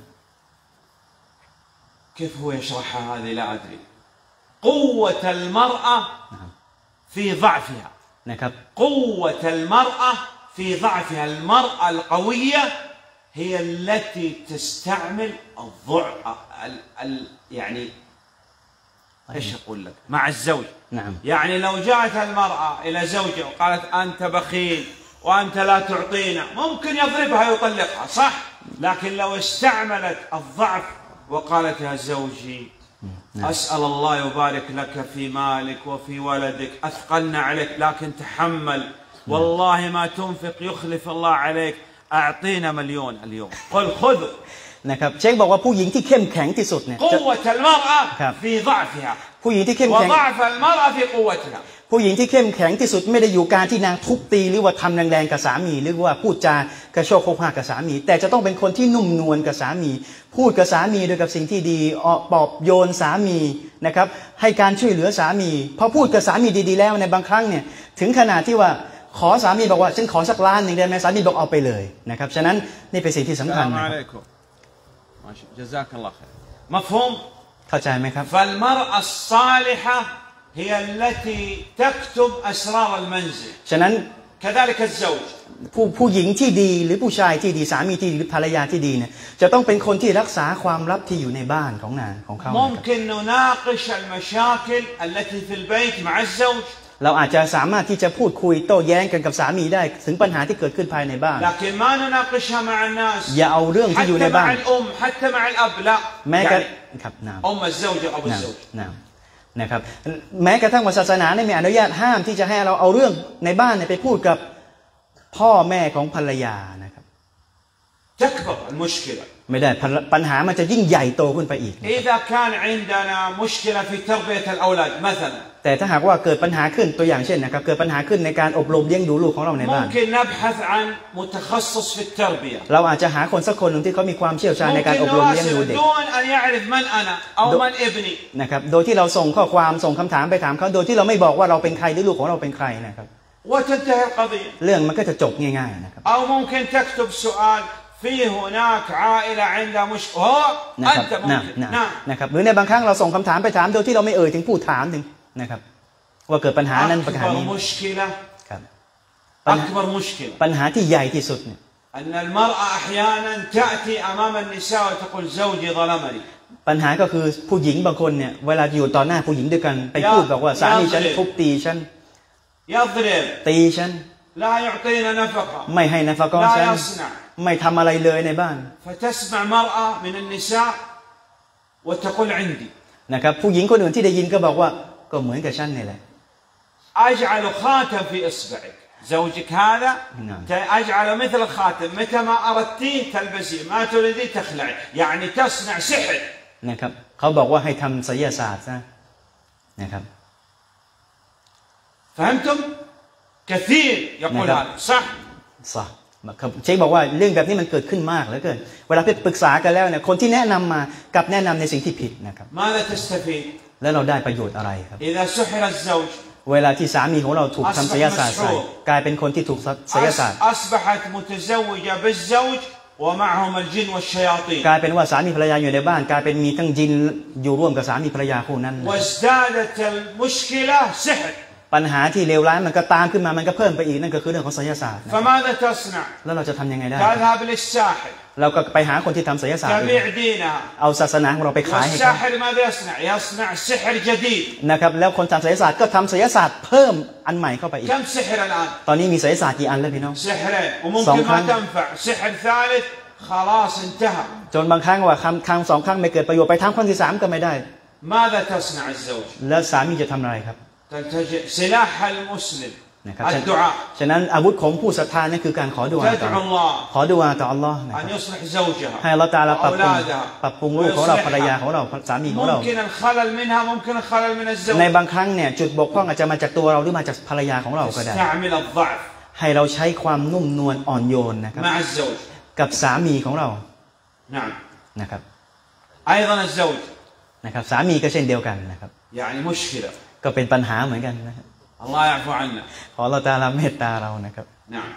كيف هو يشرحها هذه لا أدري قوة المرأة في ضعفها นะครับ قوة المرأة في ضعفها المرأة القوية هي التي تستعمل الضعف يعني ايش اقول لك مع الزوج. نعم. يعني لو جاءت المرأة إلى زوجها وقالت أنت بخيل وأنت لا تعطينا ممكن يضربها ويطلقها صح، لكن لو استعملت الضعف وقالت يا زوجي أسأل الله يبارك لك في مالك وفي ولدك أثقلنا عليك لكن تحمل والله ما تنفق يخلف الله عليك أعطينا مليون اليوم قل خذوا นะครับเชคบอกว่าผู้หญิงที่เข้มแข็งที่สุดเนี่ย قوة المرأة في ضعفها ผู้หญิงที่เข้มแข็ง وضعف المرأة في قوتها ผู้หญิงที่เข้มแข็งที่สุดไม่ได้อยู่การที่นางทุบตีหรือว่าทำแรงๆกับสามีหรือว่าพูดจากระโชกโคกหักกับสามีแต่จะต้องเป็นคนที่นุ่มนวลกับสามีพูดกับสามีโดยกับสิ่งที่ดีปลอบโยนสามีนะครับให้การช่วยเหลือสามีพอพูดกับสามีดีๆแล้วในบางครั้งเนี่ยถึงขนาดที่ว่าขอสามีบอกว่าฉันขอสักล้านหนึ่งได้ไหมสามีบอกเอาไปเลยนะครับฉะนั้นนี่เป็นสิ่งที่สำคัญนะครับ جزاك الله خير مفهوم เข้าใจไหมครับ فالمرأة الصالحة هي التي تكتب أسرار المنزل ฉะนั้น كذلك الزوج ผู้หญิงที่ดีหรือผู้ชายที่ดีสามีที่ดีหรือภรรยาที่ดีเนี่ยจะต้องเป็นคนที่รักษาความลับที่อยู่ในบ้านของนางของเขา ممكن نناقش المشاكل التي في البيت مع الزوج เราอาจจะสามารถที่จะพูดคุยโต้แย้งกันกับสามีได้ถึงปัญหาที่เกิดขึ้นภายในบ้านอย่าเอาเรื่องที่อยู่ในบ้านแม้กระทั่งนะครับแม้กระทั่งศาสนาไม่อนุญาตห้ามที่จะให้เราเอาเรื่องในบ้านไปพูดกับพ่อแม่ของภรรยานะครับไม่ได้ปัญหามันจะยิ่งใหญ่โตขึ้นไปอีกแต่ถ้าหากว่าเกิดปัญหาขึ้นตัวอย่างเช่นนะครับเกิดปัญหาขึ้นในการอบรมเลี้ยงดูลูกของเราในบ้านเราอาจจะหาคนสักคนหนึ่งที่เขามีความเชี่ยวชาญในการอบรมเลี้ยงดูเด็กนะครับโดยที่เราส่งข้อความส่งคำถามไปถามเขาโดยที่เราไม่บอกว่าเราเป็นใครหรือลูกของเราเป็นใครนะครับเรื่องมันก็จะจบง่ายๆนะครับ في هناك عائلة عندها مشكلة أنت ممكن นะครับหรือในบางครั้งเราส่งคำถามไปถามโดยที่เราไม่เอ่ยถึงผู้ถามถึงนะครับว่าเกิดปัญหานั้นปัญหานี้ครับปัญหาที่ใหญ่ที่สุดเนี่ย أن المرأة أحيانا تأتي أمام النساء وتقول زوجي ظلمني ปัญหาก็คือผู้หญิงบางคนเนี่ยเวลาอยู่ต่อหน้าผู้หญิงด้วยกันไปพูดบอกว่าสามีฉันทุบตีฉันตีฉันไม่ให้นาฟะกอฉันไม่ทำอะไรเลยในบ้านนะครับผู้หญิงคนอื่นที่ได้ยินก็บอกว่าก็เหมือนกับฉันนี่แหละ زوجك هذا أجعله مثل الخاتم متى ما أردتيه تلبسيه ما تريديه تخلعي يعني تصنع سحر นะครับเขาบอกว่าให้ทำไสยศาสตร์นะนะครับ فهمتم كثير يقول هذا صح เชคบอกว่าเรื่องแบบนี้มันเกิดขึ้นมากเหลือเกินเวลาไปปรึกษากันแล้วเนี่ยคนที่แนะนำมากับแนะนำในสิ่งที่ผิดนะครับแล้วเราได้ประโยชน์อะไรครับเวลาที่สามีของเราถูกทำไสยศาสตร์ใส่กลายเป็นคนที่ถูกไสยศาสตร์กลายเป็นว่าสามีภรรยาอยู่ในบ้านกลายเป็นมีทั้งจินอยู่ร่วมกับสามีภรรยาคู่นั้นปัญหาที่เลวร้ายมันก็ตามขึ้นมามันก็เพิ่มไปอีกนั่นก็คือเรื่องของไสยศาสตร์แล้วเราจะทำยังไงได้เราก็ไปหาคนที่ทำไสยศาสตร์เอาศาสนาของเราไปขายให้เขานะครับแล้วคนทำไสยศาสตร์ก็ทำไสยศาสตร์เพิ่มอันใหม่เข้าไปอีกตอนนี้มีไสยศาสตร์กี่อันแล้วพี่น้อง2 ครั้งจนบางครั้งว่าครั้ง2 ครั้งไม่เกิดประโยชน์ไปทำครั้งที่3ก็ไม่ได้แล้วสามีจะทำอะไรครับนะครับฉะนั้นอาวุธของผู้ศรัทธานั่นคือการขอดุอาต่อขอดุอาต่ออัลลอฮ์ให้อัลลอฮ์ตะอาลาปรับปรุงลูกของเราภรรยาของเราสามีของเราในบางครั้งเนี่ยจุดบกพร่องอาจจะมาจากตัวเราหรือมาจากภรรยาของเราก็ได้ให้เราใช้ความนุ่มนวลอ่อนโยนนะครับกับสามีของเรานะครับนะครับสามีก็เช่นเดียวกันนะครับก็เป็นปัญหาเหมือนกันนะครับ الله يعفو عنا ขออัลเลาะห์ตะอาลาเมตตาเรานะครับ نعم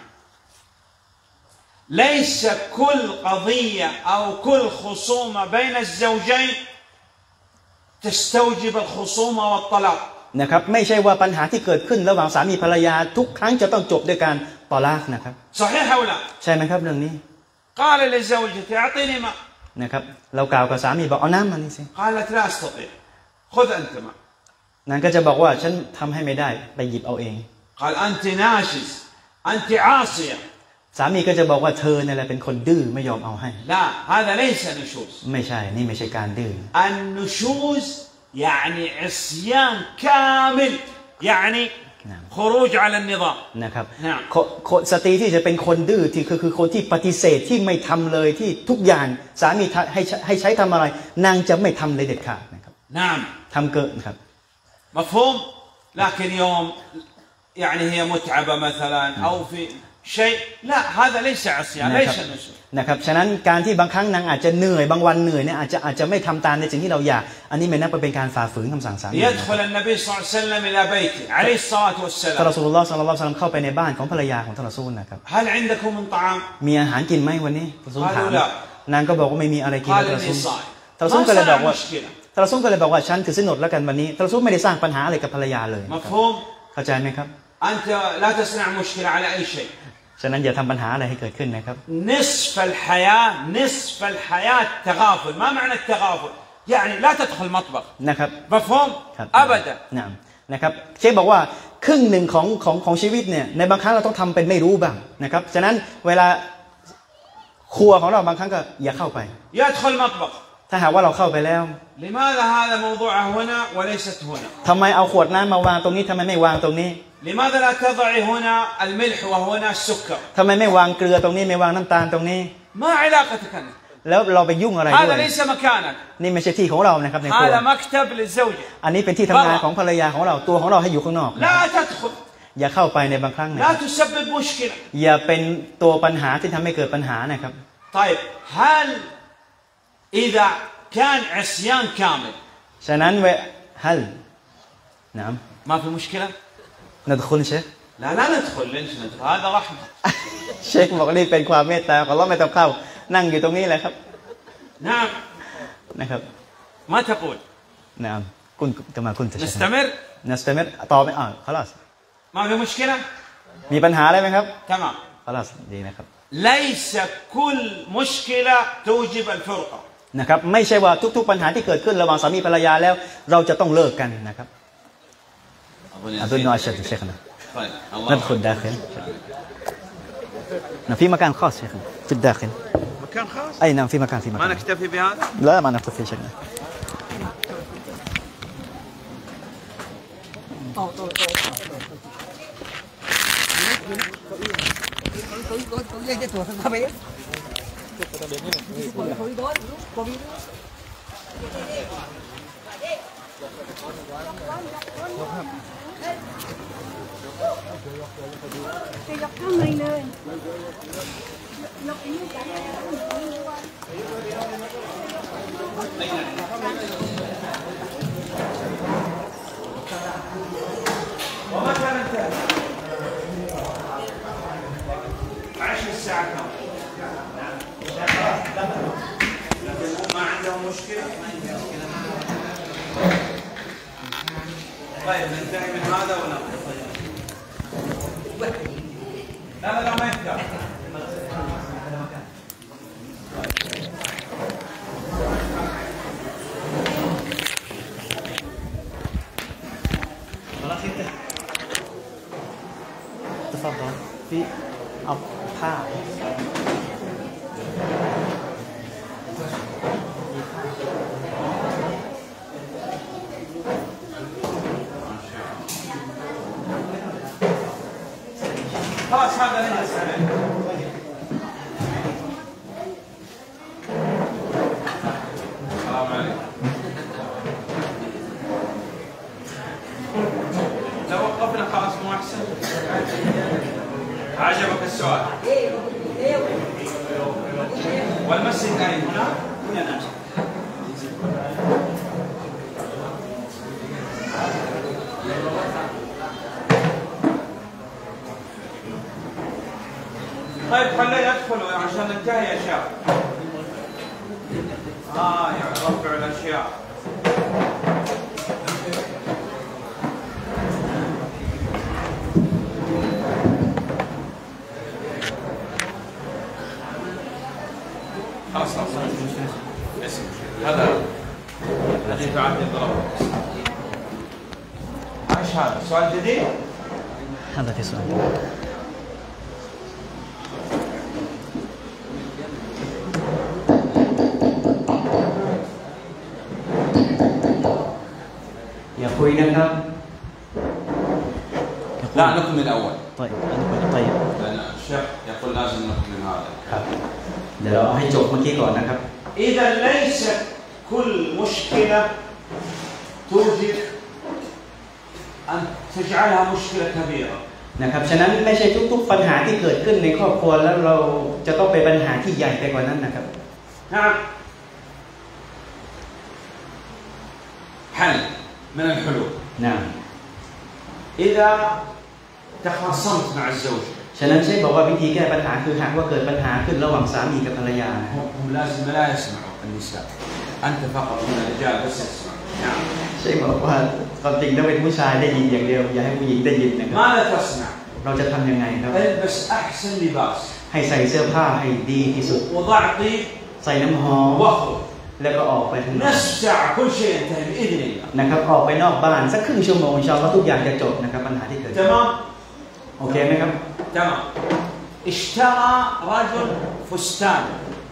ليس كل قضية أو كل خصومة بين الزوجين تستوجب الخصومة والطلاق นะครับไม่ใช่ว่าปัญหาที่เกิดขึ้นระหว่างสามีภรรยาทุกครั้งจะต้องจบด้วยการตอลากนะครับ صحيح أو لا ใช่ไหมครับเรื่องนี้ قال لزوجته أعطيني ماء นะครับเรากล่าวกับสามีบอกเอาน้ำมานี่สิ قالت لا أستطيع خذ أنت ماء นางก็จะบอกว่าฉันทำให้ไม่ได้ไปหยิบเอาเอง قال أنت ناشز أنت عاصية สามีก็จะบอกว่าเธอเนี่ยแหละเป็นคนดื้อไม่ยอมเอาให้ لا هذا ليس نشوز ไม่ใช่นี่ไม่ใช่การดื้อ النشوز يعني عصيان كامل يعني خروج على النظام นะครับสตรีที่จะเป็นคนดื้อที่คือคนที่ปฏิเสธที่ไม่ทำเลยที่ทุกอย่างสามีให้ใช้ทำอะไรนางจะไม่ทำเลยเด็ดขาดนะครับ نعم ทำเกินครับ مفهوم لكن يوم يعني هي متعبة مثلا أو في شيء لا هذا ليس عصيان ليس نشوز นะครับฉะนั้นการที่บางครั้งนางอาจจะเหนื่อยบางวันเหนื่อยเนี่ยอาจจะไม่ทำตามในสิ่งที่เราอยากอันนี้ไม่นับเป็นการฝ่าฝืนคำสั่งสามี يدخل النبي صلى الله عليه وسلم إلى بيته عليه الصلاة والسلام ท่านรอซูลุลลอฮ์ ศ็อลลัลลอฮุอะลัยฮิวะซัลลัมเข้าไปในบ้านของภรรยาของท่านรอซูลนะครับ هل عندكم من طعام มีอาหารกินไหมวันนี้รอซูลถามนางก็บอกว่าไม่มีอะไรกินท่านรอซูลก็เลยบอกว่าท่านรอซูลก็เลยบอกว่าฉันถือศีลอดแล้วกันวันนี้ท่านรอซูลไม่ได้สร้างปัญหาอะไรกับภรรยาเลยเข้าใจไหมครับ أنت لا تصنع مشكلة على أي شيء ฉะนั้นอย่าทำปัญหาอะไรให้เกิดขึ้นนะครับ نصف الحياة تغافل ما معنى التغافل يعني لا تدخل المطبخ นะครับ مفهوم أبدا นะครับเชคบอกว่าครึ่งหนึ่งของชีวิตเนี่ยในบางครั้งเราต้องทำเป็นไม่รู้บ้างนะครับฉะนั้นเวลาครัวของเราบางครั้งก็อย่าเข้าไป يدخل المطبخ ถ้าหากว่าเราเข้าไปแล้ว لماذا هذا موضوعه هنا وليست هنا ทำไมเอาขวดน้ำมาวางตรงนี้ทำไมไม่วางตรงนี้ لماذا لا تضعي هنا الملح وهنا السكر ทำไมไม่วางเกลือตรงนี้ไม่วางน้ำตาลตรงนี้ ما علاقتك أنت แล้วเราไปยุ่งอะไรด้วย هذا ليس مكانك นี่ไม่ใช่ที่ของเรานะครับในครัว هذا مكتب للزوجة อันนี้เป็นที่ทำงานของภรรยาของเราตัวของเราให้อยู่ข้างนอก لا تدخل อย่าเข้าไปในบางครั้งนะ لا تسبب مشكلة อย่าเป็นตัวปัญหาที่ทำให้เกิดปัญหานะครับ طيب هل إذا كان عصيان كامل ฉะนั้นฮัลน้ำ ما في مشكلة ندخلเชค لا ندخل ليش ندخل هذا رحمة เชคบอกนี่เป็นความเมตตาของเราไม่ต้องเข้านั่งอยู่ตรงนี้แหละครับ نعم นะครับ ما تقول نعم كما كنت نستمرต่อไปخلاص ما في مشكلة มีปัญหาอะไรไหมครับ تمام خلاص ดีนะครับ ليس كل مشكلة توجب الفرقة นะครับไม่ใช่ว่าทุกๆปัญหาที่เกิดขึ้นระหว่างสามีภรรยาแล้วเราจะต้องเลิกกันนะครับأظن أشد شيخنا ندخل داخل في مكان خاص شيخنا في الداخل مكان خاص أي نعم في مكان ما نكتفي بهذا لا ما نكتفي شيخنا dọc thang này này وما كان انتهى 10 الساعة كم ما عندهم مشكلة طيب ننتهي من هذا ولا لا ما يفتح خلاص انتهى تفضل فيผ้า خلاص هذا نجلس عليه السلام عليكم لو وقفنا خلاص مو احسن عجبك السؤال والمسجد اين هنا؟ هنا طيب خليه يدخلوا عشان ننتهي اشياء يعني رفع الاشياء هذا سؤال جديد هذا في سؤال يا أخوي نكمل لا نكمل الأول طيب طيب لأن الشيخ يقول لازم نكمل هذا ครับเดี๋ยวเราให้จบเมื่อกี้ก่อนนะครับ إذا ليس كل مشكلة توجب أن تجعلها مشكلة كبيرة นะครับฉะนั้นไม่ใช่ทุกๆปัญหาที่เกิดขึ้นในครอบครัวแล้วเราจะต้องเป็นปัญหาที่ใหญ่ไปกว่านั้นนะครับ نعم حل من الحلول نعم إذا تخاصمت مع الزوج ฉะนั้นใช่บอกว่าวิธีแก้ปัญหาคือหากว่าเกิดปัญหาขึ้นระหว่างสามีกับภรรยา هم لازم لا يسمعوا النساء أنت فقط من الرجال بس يسمع نعم ใช่บอกว่าความจริงถ้าเป็นผู้ชายได้ยินอย่างเดียวอย่าให้ผู้หญิงได้ยินนะครับ ماذا تصنع เราจะทำยังไงครับ البس أحسن لباس ให้ใส่เสื้อผ้าให้ดีที่สุด وضع طيب ใส่น้ำหอม واخرج แล้วก็ออกไปข้างนอก نصف ساعة كل شيء ينتهي بإذن الله นะครับออกไปนอกบ้านสักครึ่งชั่วโมงอินชาอัลลอฮ์ทุกอย่างจะจบนะครับปัญหาที่เกิด تمام โอเคไหมครับ تمام اشترى رجل فستان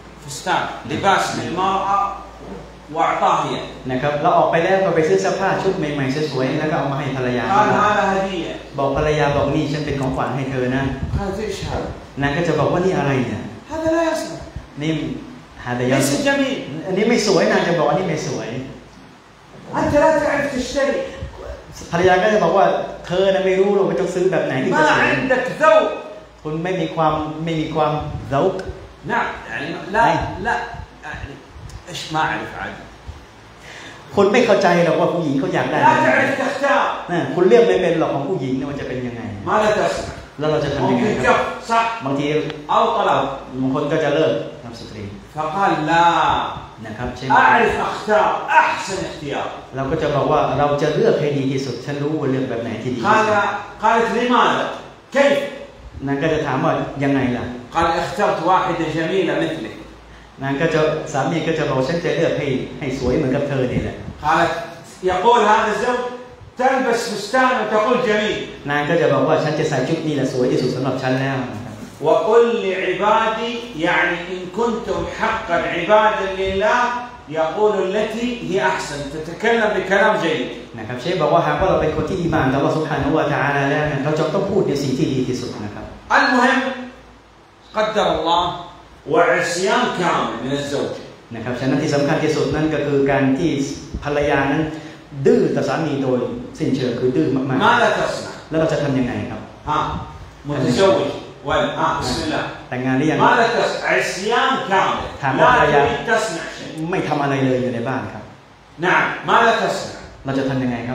لباس للمرأة وأعطاه هي นะครับเราออกไปแล้วก็ไปซื้อเสื้อผ้าชุดใหม่ๆสวยๆแล้วก็เอามาให้ภรรยา قال هذا هدية บอกภรรยาบอกนี่ฉันเป็นของขวัญให้เธอนะ قالت إيش هذا นางก็จะบอกว่านี่อะไรเนี่ย هذا لا يصلح นี่หาแต่ยัง ليس جميل อันนี้ไม่สวยนางจะบอกว่านี่ไม่สวย أنت لا تعرف تشتري ภรรยาก็จะบอกว่าเธอนะไม่รู้หรอกว่าจะซื้อแบบไหนที่จะ ما สวย عندك ذوق คุณไม่มีความเล้า نعم يعني لا يعني إيش ما أعرف عاد คุณไม่เข้าใจหรอกว่าผู้หญิงเขาอยากได้ لا تعرف تختار นะคุณเลือกไม่เป็นหรอกของผู้หญิงเนี่ยมันจะเป็นยังไง ماذا تصنع แล้วเราจะทำยังไง ممكن ครับ كف صح บางที أو طلاق บางคนก็จะเลิกทำสตรี فقال لا นะครับใช่ไหม أعرف أختار أحسن اختيار เราก็จะบอกว่าเราจะเลือกให้ดีที่สุดฉันรู้ว่าเลือกแบบไหนที่ดีที่สุด قالت لماذا كيف นางก็จะถามว่ายังไงล่ะ قال اخترت واحدة جميلة مثلك นางก็จะสามีก็จะบอกฉันจะเลือกให้สวยเหมือนกับเธอนี่แหละ قالت يقول هذا الزوج تلبس فستان وتقول جميل นางก็จะบอกว่าฉันจะใส่ชุดนี้แหละสวยที่สุดสำหรับฉันแล้ว وقل لعبادي يعني إن كنتم حقا عبادا لله يقول التي هي أحسن تتكلم بكلام جيد นะครับเชฟบอกว่าหากว่าเราเป็นคนที่อีหม่านต่ออัลเลาะห์ซุบฮานะฮูวะตะอาลาแล้วเนี่ยเราจะต้องพูดในสิ่งที่ดีที่สุดนะครับ المهم قدر الله وعصيان كامل من الزوج นะครับฉะนั้นที่สำคัญที่สุดนั่นก็คือการที่ภรรยานั้นดื้อต่อสามีโดยสิ้นเชิงคือดื้อมาก ماذا تصنع ๆแล้วเราจะทำยังไงครับ متزوج ولا بسم الله แต่งงานหรือยัง ماذا تصنع عصيان كامل لا تريد تصنع شيء ไม่ทำอะไรเลยอยู่ในบ้านครับ نعم ماذا تصنع เราจะทำยังไงครับ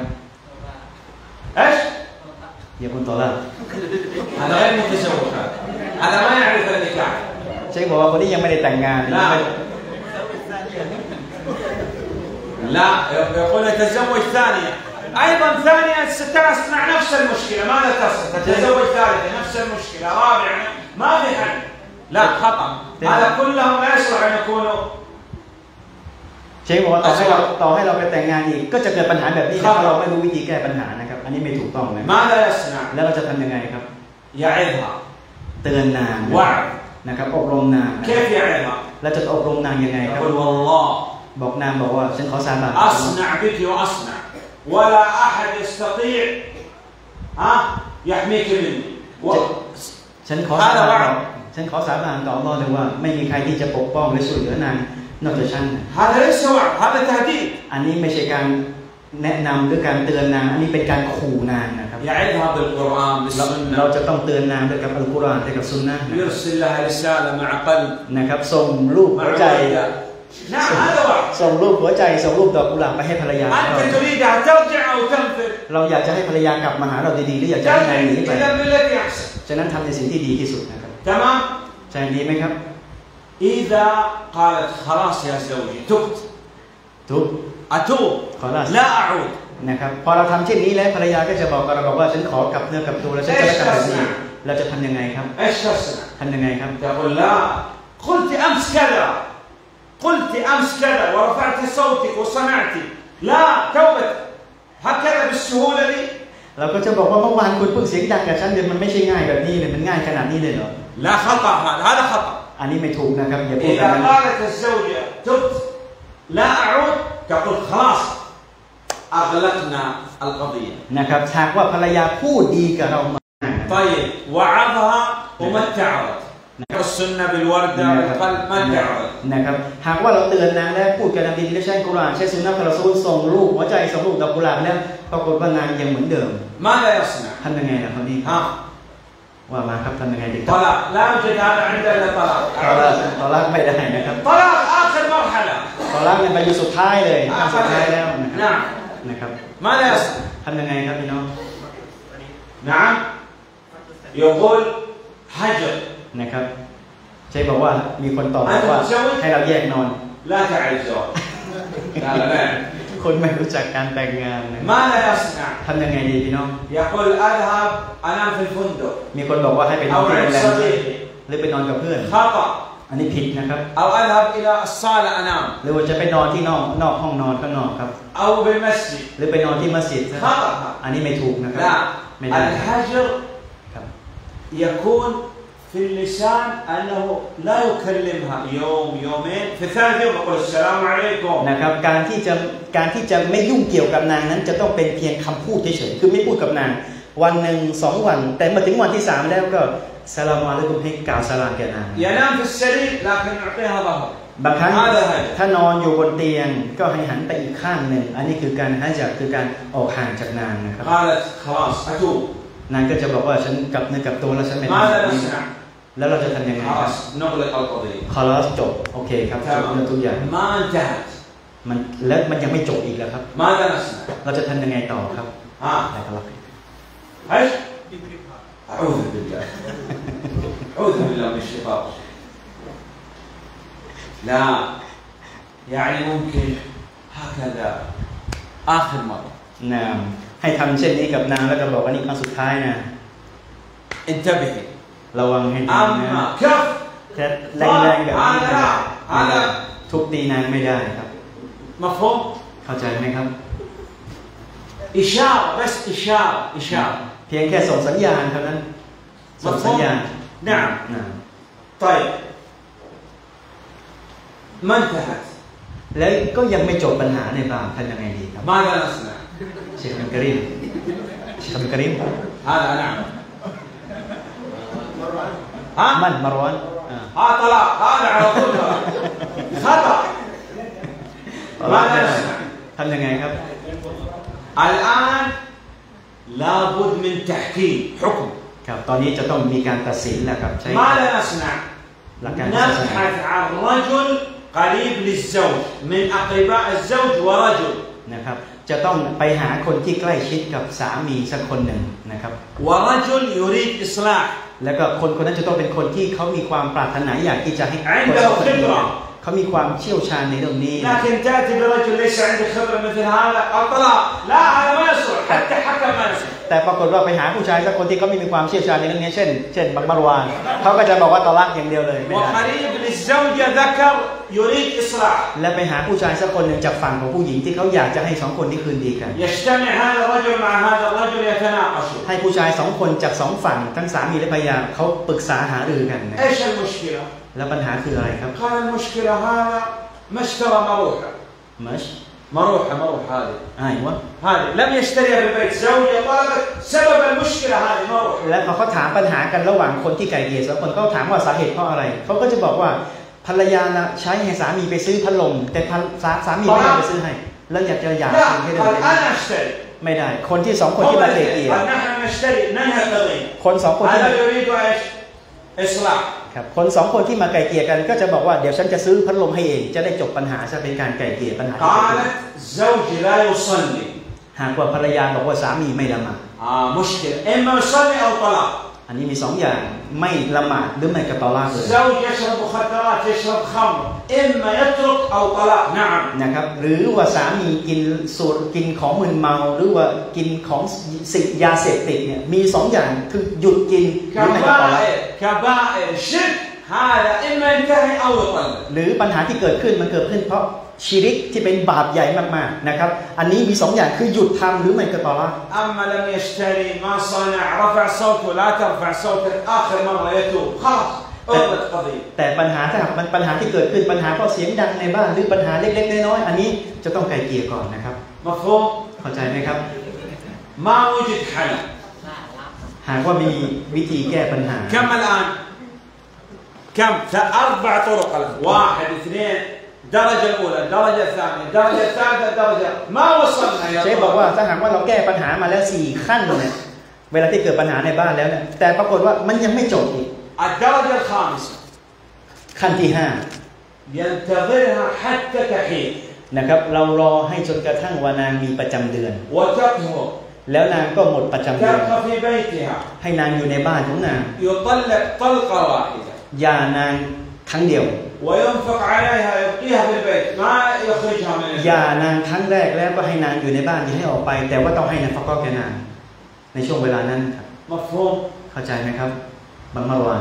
ايش อย่าคุณต่อละ هذا غير متزوج هذا ما يعرف النكاح เชฟบอกว่าคนที่ยังไม่ได้แต่งงาน لا يقول يتزوج ثانية أيضا ثانية ستصنع نفس المشكلة ماذا تصنع تتزوج ثالثة نفس المشكلة رابعة ما في حل لا خطأ هذا كلهم لا يصلح أن يكونوا เชฟบอกว่าต่อให้เราไปแต่งงานอีกก็จะเกิดปัญหาแบบนี้ถ้าเราไม่รู้วิธีแก้ปัญหานะครับอันนี้ไม่ถูกต้องนะ ماذا يصنع แล้วเราจะทำยังไงครับ يعظها เตือนนาง وعظ นะครับอบรมนาง كيف يعظها แล้วจะอบรมนางยังไงครับ يقول والله บอกนางบอกว่าฉันขอสาบาน أصنع بك وأصنع ولا أحد يستطيع يحميك مني ฉันขอสาบานต่ออัลเลาะห์เลยว่าไม่มีใครที่จะปกป้องและช่วยเหลือนางนอกจากฉัน هذا ليس وعظ هذا تهديد อันนี้ไม่ใช่การแนะนำหรือการเตือนนางอันนี้เป็นการขู่นางนะครับ يعظها بالقرآن بالسنة เราจะต้องเตือนนางด้วยกับอัลกุรอานด้วยกับซุนนะห์ يرسل لها رسالة مع قلب นะครับส่งรูปหัวใจ نعم هذا وعظ ส่งรูปหัวใจส่งรูปดอกกุหลาบไปให้ภรรยา أنت تريدها ترجع أو تنفر เราอยากจะให้ภรรยากลับมาหาเราดีๆหรืออยากจะให้นางหนีไป إذا بالتي أحسن ฉะนั้นทำในสิ่งที่ดีที่สุดนะครับ تمام ใช่ดีไหมครับ إذا قالت خلاص يا زوجي تبت ทุก أتوب خلاص لا أعود นะครับพอเราทำเช่นนี้แล้วภรรยาก็จะบอกกับเราบอกว่าฉันขอกลับเนื้อกลับตัวแล้วฉันจะไม่ทำแบบนี้เราจะทำยังไงครับ إيش تصنع ทำยังไงครับ تقول لا قلت أمس كذا قلت أمس كذا ورفعت صوتك وصنعت لا توبت هكذا بالسهولة دي เราก็จะบอกว่าเมื่อวานคุณเพิ่งเสียงดังกับฉันเดี๋ยวมันไม่ใช่ง่ายแบบนี้เลยมันง่ายขนาดนี้เลยเหรอ لا خطأ هذا خطأ อันนี้ไม่ถูกนะครับอย่าพูดแบบ إذا นั้น قالت الزوجة تبت لا أعود تقول خلاص أغلقنا القضية นะครับหากว่าภรรยาพูดดีกับเรามา طيب وعظها وما تعرض السنة بالوردة بالقلب ما تعرض นะครับหากว่าเราเตือนนางแล้วพูดกับนางดีและใช้กุรอานใช้สุนนะของเราส่งลูกหัวใจส่งลูกดอกกุหลาบแล้วปรากฏว่านางยังเหมือนเดิม ماذا يصنع ทำยังไงล่ะคนนี้ ها ว่ามาครับทำยังไงดีครับ طلاق لا يوجد هذا عندنا إلا طلاق ตอลักไม่ได้นะครับ طلاق آخر مرحلة ตอลักเนี่ยไปอยู่สุดท้ายเลยขั้นสุดท้ายแล้ว نعم นะครับ ماذا يصنع ทำยังไงครับพี่น้อง نعم يقول حجر นะครับใช่บอกว่ามีคนตอบว่าให้เราแยกนอน لا تعرف زواج لا لا لا คนไม่รู้จักการแต่งงานนะ ماذا يصنع ทำยังไงดีพี่น้อง يقول أذهب أنام في الفندق มีคนบอกว่าให้ไปนอน أو ที่โรง عند แรม صديقي หรือไปนอนกับเพื่อน خطأ อันนี้ผิดนะครับ أو أذهب إلى الصالة أنام หรือว่าจะไปนอนที่นอกห้องนอนข้างนอกครับ أو بالمسجد หรือไปนอนที่มัสยิด خطأ อันนี้ไม่ถูกนะครับ لا ไม่ได้ الحجر ครับ يكون في اللسان أنه لا يكلمها يوم يومين في الثالث يوم يقول السلام عليكم นะครับการที่จะไม่ยุ่งเกี่ยวกับนางนั้นจะต้องเป็นเพียงคำพูดเฉยๆคือไม่พูดกับนางวันหนึ่ง2 วันแต่มาถึงวันที่3แล้วก็สลามอะลัยกุมให้กล่าวสลามแก่นาง ينام في السرير لكن يعطيها ظهر บางครั้ง هذا هجر ถ้านอนอยู่บนเตียงก็ให้หันไปอีกข้างหนึ่งอันนี้คือการฮะญัรคือการออกห่างจากนางนะครับ قالت خلاص أتوب นางก็จะบอกว่าฉันกลับเนื้อกลับตัวแล้วฉันไม่ทำ ماذا แบบนี้ نصنع แล้วเราจะทำยังไงครับ خلاص نغلق القضية คอรัสจบโอเคครับจบเรื่องทุกอย่าง ما انتهت แล้วมันยังไม่จบอีกแล้วครับ ماذا نصنع เราจะทำยังไงต่อครับ ها อะไรก็รับ ايش أعوذ بالله أعوذ بالله من الشيطان لا يعني ممكن هكذا آخر مرة นางให้ทำเช่นนี้กับนางแล้วก็บอกว่านี่ครั้งสุดท้ายนะ انتبهي ระวังให้ดีนะ أما كف แค่แรงๆแบบนี้ไม่ได้ฮาลาทุบตีนางไม่ได้ครับ مفهوم เข้าใจไหมครับ إشارة بس إشارة إشارة เพียงแค่ส่งสัญญาณเท่านั้นส่งสัญญาณ نعم طيب ما انتهت แล้วก็ยังไม่จบปัญหาในบ้านทำยังไงดีครับ ماذا نصنع เชคอับดุลกะรีมเชคอับดุลกะรีม هذا نعم ها มันมารอน طلاق هذا على طول طلاق خطأ ماذا نصنع ทำยังไงครับ الآن لابد من تحكيم حكم ครับตอนนี้จะต้องมีการตัดสินแล้วครับใช่ ماذا نصنع نبحث عن رجل قريب للزوج من أقرباء الزوج ورجل นะครับจะต้องไปหาคนที่ใกล้ชิดกับสามีสักคนหนึ่งนะครับ ورجل يريد إصلاح แล้วก็คนคนนั้นจะต้องเป็นคนที่เขามีความปรารถนาอยากที่จะให้คน عنده خبرة เขามีความเชี่ยวชาญในเรื่องนี้ لكن تأتي برجل ليس عنده خبرة مثل هذا الطلاق لا هذا ما يصلح حتى حكم ما يصلح แต่ปรากฏว่าไปหาผู้ชายสักคนที่เขาไม่มีความเชี่ยวชาญในเรื่องนี้เช่นบังมารวานเขาก็จะบอกว่าตอลักอย่างเดียวเลยไม่ได้ وقريب للزوجة ذكر يريد إصلاح และไปหาผู้ชายสักคนหนึ่งจากฝั่งของผู้หญิงที่เขาอยากจะให้2 คนที่คืนดีกัน يجتمع هذا الرجل مع هذا الرجل يتناقشوا ให้ผู้ชาย2 คนจาก2 ฝั่งทั้งสามีและภรรยาเขาปรึกษาหารือกันนะ ايش المشكلة؟ แล้วปัญหาคืออะไรครับ قال المشكلة هذا ما اشترى مروحة มัช مروحة هذه อ้ายวะ هذه لم يشتريها بالبيت زوجة طلبت سبب المشكلة هذه مروحة และพอเขาถามปัญหากันระหว่างคนที่ไกลเกลี่ย2 คนเขาถามว่าสาเหตุเพราะอะไรเขาก็จะบอกว่าภรรยานะใช้ให้สามีไปซื้อพัดลมแต่สามีไม่ได้ไปซื้อให้แล้วอยากจะหย่า لا ให้ได้ قال أنا أشتري ไม่ได้คนที่2 คนที่มาไกลเกลี่ย قال نحن نشتري ننهي القضية คน2 คนที่ هذا يريد ايش؟ إصلاح ครับคน2 คนที่มาไกลเกลี่ยกันก็จะบอกว่าเดี๋ยวฉันจะซื้อพัดลมให้เองจะได้จบปัญหาจะเป็นการไกลเกลี่ยปัญหาที่เกิดขึ้น قالت زوجي لا يصلي หากว่าภรรยาบอกว่าสามีไม่ละหมาด مشكلة إما يصلي أو طلاق อันนี้มี2 อย่างไม่ละหมาดหรือไม่กระตอลากเลย زوج يشرب مخدرات يشرب خمر إما يترك أو طلاق نعم นะครับหรือว่าสามีกินของมึนเมาหรือว่ากินของยาเสพติดเนี่ยมี2 อย่างคือหยุดกินหรือไม่กระตอลาก كبائر شرك هذا إما ينتهي أو يطلق หรือปัญหาที่เกิดขึ้นมันเกิดขึ้นเพราะชิริกที่เป็นบาปใหญ่มากๆนะครับอันนี้มี2อย่างคือหยุดทำหรือไม่ก็ตอละ أما لم يشتري ما صنع رفع صوته لا ترفع صوتك آخر مرة يتوب خلاص أغلق قضية แต่ปัญหาถ้าปัญหาที่เกิดขึ้นปัญหาเพราะเสียงดังในบ้านหรือปัญหาเล็กๆน้อยๆอันนี้จะต้องไกลเกลี่ยก่อนนะครับ مفهوم เข้าใจไหมครับ ما وجد حل หากว่ามีวิธีแก้ปัญหา كم الآن كم 4 طرق الآن 1 2 درجة الأولى درجة الثانية درجة الثالثة درجة ما وصلنا يا เชฟบอกว่าถ้าหากว่าเราแก้ปัญหามาแล้ว4ขั้นเนี่ยเวลาที่เกิดปัญหาในบ้านแล้วเนี่ยแต่ปรากฏว่ามันยังไม่จบอีก الدرجة الخامسة ขั้นที่ ينتظرها حتى تحيض 5นะครับเรารอให้จนกระทั่งว่านางมีประจำเดือน وتطهر แล้วนางก็หมดประจำเดือน تبقى في بيتها ให้นางอยู่ในบ้านของนาง يطلق طلقة واحدة อย่านางครั้งเดียว وينفق عليها يبقيها في البيت ما يخرجها من البيت อย่านางครั้งแรกแล้วก็ให้นางอยู่ในบ้านอย่าให้ออกไปแต่ว่าต้องให้นางฟักก็แก่นางในช่วงเวลานั้นครับ مفهوم เข้าใจไหมครับบางมารวาน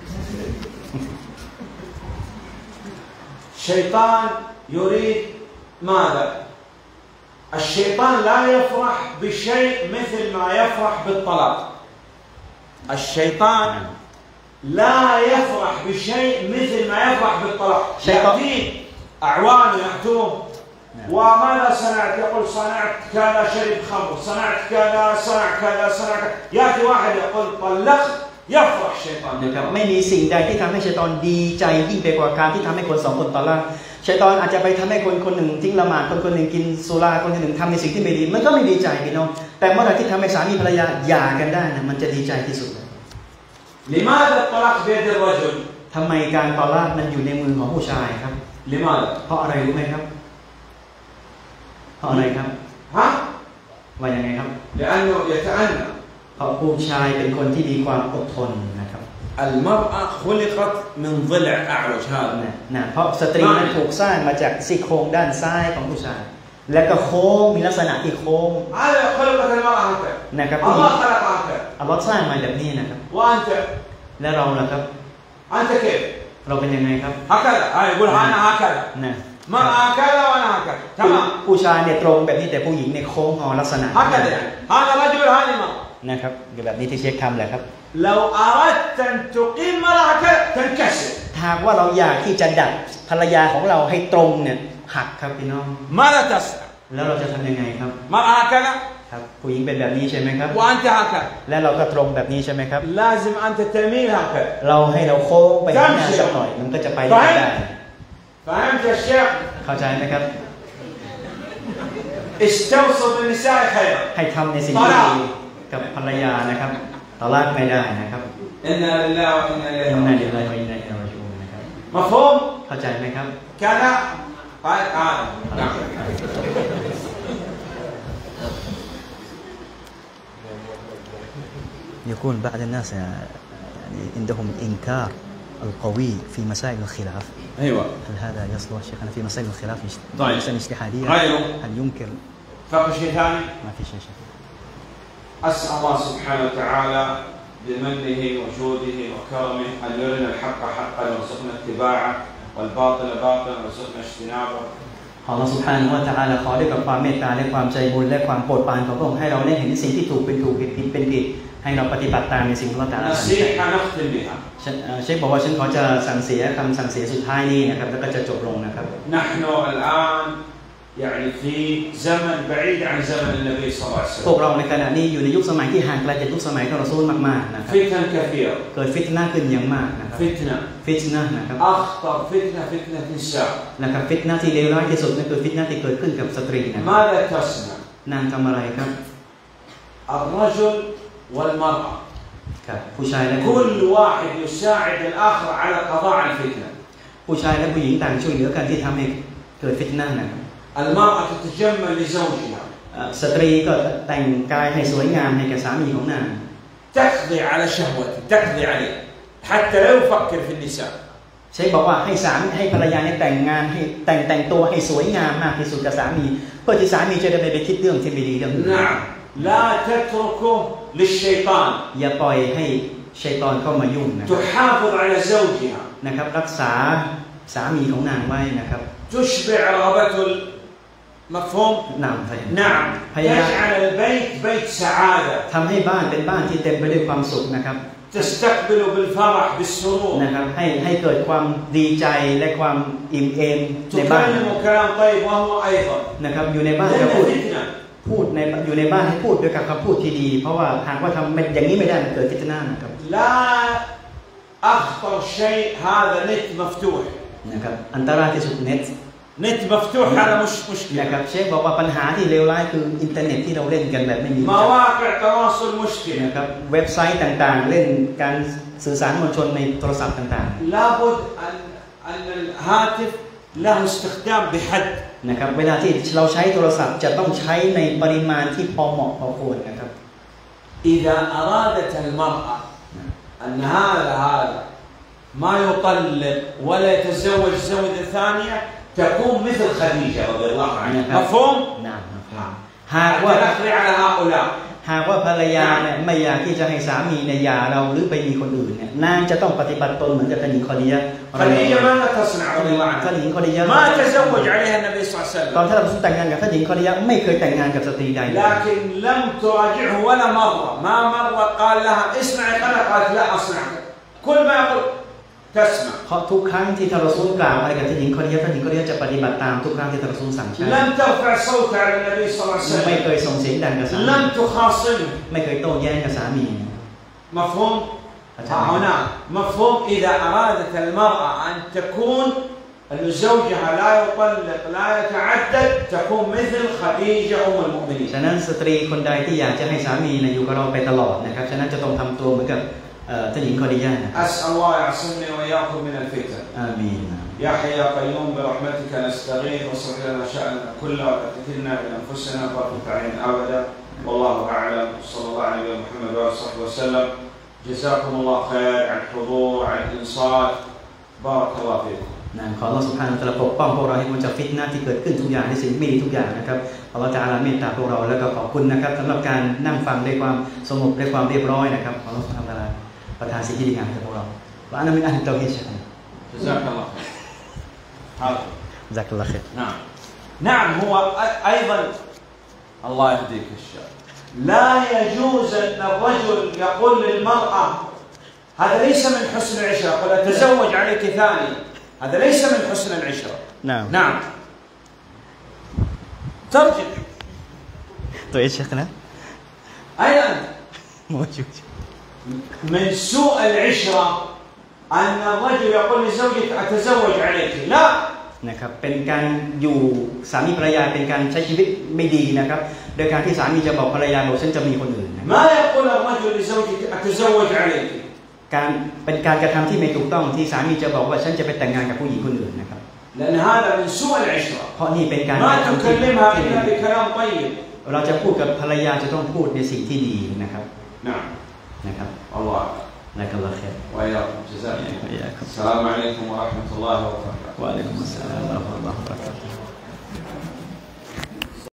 الشيطان يريد ماذا الشيطان لا يفرح بشيء مثل ما يفرح بالطلاق الشيطان لا يفرح بشيء مثل ما يفرح بالطلاق يأتيه أعوان يأتوه وماذا صنعت يقول صنعت كذا شرب خمر صنعت كذا صنع كذا صنع كذا يأتي واحد يقول طلقت يفرح الشيطان นะครับไม่มีสิ่งใดที่ทำให้ชัยฏอนดีใจยิ่งไปกว่าการที่ทำให้คน2คนตะละชัยฏอนอาจจะไปทำให้คนหนึ่งทิ้งละหมาดคนหนึ่งกินสุราคนหนึ่งทำในสิ่งที่ไม่ดีมันก็ไม่ดีใจพี่น้องแต่เมื่อไหร่ที่ทำให้สามีภรรยาหย่ากันได้นะมันจะดีใจที่สุด لماذا الطلاق بيد الرجل ทำไมการตะละมันอยู่ในมือของผู้ชายครับ لماذا เพราะอะไรรู้ไหมครับเพราะอะไรครับ ها ว่ายังไงครับ لأنه يتأنى เพราะผู้ชายเป็นคนที่มีความอดทนนะครับ المرأة خلقت من ضلع أعوج هذا นะเพราะสตรีนั้นถูกสร้างมาจากซี่โครงด้านซ้ายของผู้ชายและก็โค้งมีลักษณะที่โค้ง هذا خلقت المرأة هكذا นะครับ الله خلقها هكذا อัลลอฮ์สร้างมาแบบนี้นะครับ وأنت และเราล่ะครับ أنت كيف เราเป็นยังไงครับ هكذا يقول أنا هكذا นะ ما هكذا وأنا هكذا تمام ผู้ชายเนี่ยตรงแบบนี้แต่ผู้หญิงเนี่ยโค้งงอลักษณะ هكذا يعني هذا رجل هذه امرأة นะครับแบบนี้ที่เช็คทำแหละครับ لو أردت أن تقيم مرأة هكذا تنكسر หากว่าเราอยากที่จะดัดภรรยาของเราให้ตรงเนี่ยหักครับพี่น้อง ماذا تصنع แล้วเราจะทำยังไงครับ مرأة هكذا ครับผู้หญิงเป็นแบบนี้ใช่ไหมครับ وأنت هكذا และเราก็ตรงแบบนี้ใช่ไหมครับ لازم أنت تميل هكذا เราให้เราโค้งไปข้างหน้าสักหน่อยมันก็จะไปได้ فهمت يا شيخ เข้าใจไหมครับ استوصوا بالنساء خيرا ให้ทำในสิ่งที่ดีกับภรรยานะครับตอลากไม่ได้นะครับ إنا لله وإنا إليه อินนา راجعون ลิลลาฮิวะอินนาอิลัยฮิราญิอูนนะครับ مفهوم เข้าใจไหมครับ كذا قال نعم يكون بعض الناس يعني عندهم إنكار القوي في مسائل الخلاف أيوة هل هذا يصلح شيخنا في مسائل الخلاف طيب. مسائل اجتهادية غيره هل ينكر فقه شيء ثاني ما في شيء أسأل الله سبحانه وتعالى بمنه وجوده وكرمه أن يرنا الحق حقا وارزقنا اتباعه والباطل باطلا وارزقنا اجتنابه ขออัลลอฮฺซุบฮานะฮูวะตะอาลาขอด้วยกับความเมตตาและความใจบุญและความโปรดปรานของพระองค์ให้เราได้เห็นสิ่งที่ถูกเป็นถูกผิดเป็นผิดให้เราปฏิบัติตามในสิ่งที่อัลลอฮฺตะอาลาสั่ง نصيحة نختم بها เชคบอกว่าฉันขอจะสั่งเสียคำสั่งเสียสุดท้ายนี้นะครับแล้วก็จะจบลงนะครับ نحن الآن يعني في زمن بعيد عن زمن النبي صلى الله عليه พวก وسلم เราในขณะนี้อยู่ในยุคสมัยที่ห่างไกลจากยุคสมัยของรอซูลมากๆนะครับ فتن كثيرة เกิดฟิตนะห์ขึ้นอย่างมากนะครับ فتنة ฟิตนะห์นะครับ أخطر فتنة فتنة النساء นะครับฟิตนะห์ที่เลวร้ายที่สุดนั่นคือฟิตนะห์ที่เกิดขึ้นกับสตรีนะครับ ماذا تصنع นางทำอะไรครับ الرجل والمرأة ครับผู้ชายและผู้หญิง كل واحد يساعد الآخر على قضاء الفتنة ผู้ชายและผู้หญิงต่างช่วยเหลือกันที่ทำให้เกิดฟิตนะห์นะครับ المرأة تتجمل لزوجها สตรีก็แต่งกายให้สวยงามให้แก่สามีของนาง تقضي على شهوته تقضي عليه حتى لا يفكر في النساء เชคบอกว่าให้ภรรยาเนี่ยแต่งงานให้แต่งตัวให้สวยงามมากที่สุดกับสามีเพื่อที่สามีจะได้ไม่ไปคิดเรื่องที่ไม่ดีเรื่องอื่น نعم لا تتركه للشيطان อย่าปล่อยให้ชัยฏอนเข้ามายุ่งนะครับ تحافظ على زوجها นะครับรักษาสามีของนางไว้นะครับ تشبع رغبته مفهوم؟ نعم نعم تجعل البيت بيت سعادة ทำให้บ้านเป็นบ้านที่เต็มไปด้วยความสุขนะครับ تستقبل بالفرح بالسرور นะครับให้เกิดความดีใจและความอิ่มเอมในบ้าน تكلم كلام طيب وهو أيضا นะครับอยู่ในบ้านจะพูดในอยู่ในบ้านให้พูดด้วยกับคำพูดที่ดีเพราะว่าหากว่าทำอย่างนี้ไม่ได้เกิดฟิตนะห์นะครับ لا أخطر شيء هذا نت مفتوح นะครับอันตรายที่สุดเน็ต نت مفتوح هذا مش مشكلة นะครับเชฟบอกว่าปัญหาที่เลวร้ายคืออินเทอร์เน็ตที่เราเล่นกันแบบไม่มี مواقع تواصل مشكلة นะครับเว็บไซต์ต่างๆเล่นการสื่อสารมวลชนในโทรศัพท์ต่างๆ لابد أن الهاتف له استخدام بحد นะครับเวลาที่เราใช้โทรศัพท์จะต้องใช้ในปริมาณที่พอเหมาะพอควรนะครับ إذا أرادت المرأة أن هذا ما يطلق ولا يتزوج زوجة ثانية تكون مثل خديجة رضي الله عنها مفهوم؟ نعم หากว่าภรรยาเนี่ยไม่อยากที่จะให้สามีเนี่ยหย่าเราหรือไปมีคนอื่นเนี่ยนางจะต้องปฏิบัติตนเหมือนกับท่านหญิงคอดียะห์ ما تصنع رضي الله عنها ท่านหญิงคอดียะห์ ما تزوج عليها النبي صلى الله عليه وسلم ตอนที่เราแต่งงานกับท่านหญิงคอดียะห์ไม่เคยแต่งงานกับสตรีใด لكن لم تراجعه ولا مرة ما مرة قال لها اسمعي كذا قالت لا أصنع كل ما يقول تسمع เพราะทุกครั้งที่ท่านรอซูลกล่าวอะไรกับท่านหญิงคอดียะห์ท่านหญิงคอดียะห์จะปฏิบัติตามทุกครั้งที่ท่านรอซูลสั่งใช้ لم ترفع صوتها على النبي صلى الله عليه وسلم ไม่เคยส่งเสียงดังกับสามี لم تخاصمه ไม่เคยโต้แย้งกับสามี مفهوم؟ هنا مفهوم إذا أرادت المرأة أن تكون أن زوجها لا يطلق لا يتعدد تكون مثل خديجة أم المؤمنين ฉะนั้นสตรีคนใดที่อยากจะให้สามีอยู่กับเราไปตลอดนะครับฉะนั้นจะต้องทำตัวเหมือนกับท่านหญิงคอดียะห์ أسأل الله يعصمني وإياكم من الفتن آمين يا حي يا قيوم برحمتك نستغيث واصلح لنا شأننا كله ولا تكلنا إلى أنفسنا طرفة عين أبدا والله أعلم صلى الله عليه محمد وآله وصحبه وسلم جزاكم الله خير على الحضور على الإنصات بارك الله فيكم ขออัลเลาะห์ซุบฮานะฮูวะตะอาลาปกป้องพวกเราให้พ้นจากฟิตนะห์ที่เกิดขึ้นทุกอย่างในสิ่งไม่ดีทุกอย่างนะครับอัลเลาะห์ตะอาลาเมตตาพวกเราแล้วก็ขอบคุณนะครับสำหรับการนั่งฟังด้วยความสงบด้วยความเรียบร้อยนะครับอัลเลาะห์ซุบฮานะฮูวะตะอาลาประทานสิ่งที่ดีงามให้พวกเราว่าอันนั้นเป็นอันเตาฮีดใช่ไหม جزاك الله خير هذا جزاك الله خير نعم هو أيضا الله يهديك الشاب لا يجوز أن الرجل يقول للمرأة هذا ليس من حسن العشرة قل أتزوج عليك ثاني هذا ليس من حسن العشرة نعم ترجع طيب يا شيخنا أيضا موجود من سوء العشرة أن الرجل يقول لزوجته أتزوج عليك لا นะครับเป็นการอยู่สามีภรรยาเป็นการใช้ชีวิตไม่ดีนะครับโดยการที่สามีจะบอกภรรยาบอกฉันจะมีคนอื่น ما يقول الرجل لزوجته أتزوج عليك การเป็นการกระทำที่ไม่ถูกต้องที่สามีจะบอกว่าฉันจะไปแต่งงานกับผู้หญิงคนอื่นนะครับ لأن هذا من سوء العشرة เพราะนี่เป็นการ ما تكلمها إلا بكلام طيب เราจะพูดกับภรรยาจะต้องพูดในสิ่งที่ดีนะครับนะครับ الله لك الله خير وإياكم جزاكم السلام عليكم ورحمة الله وبركاته وعليكم السلام ورحمة الله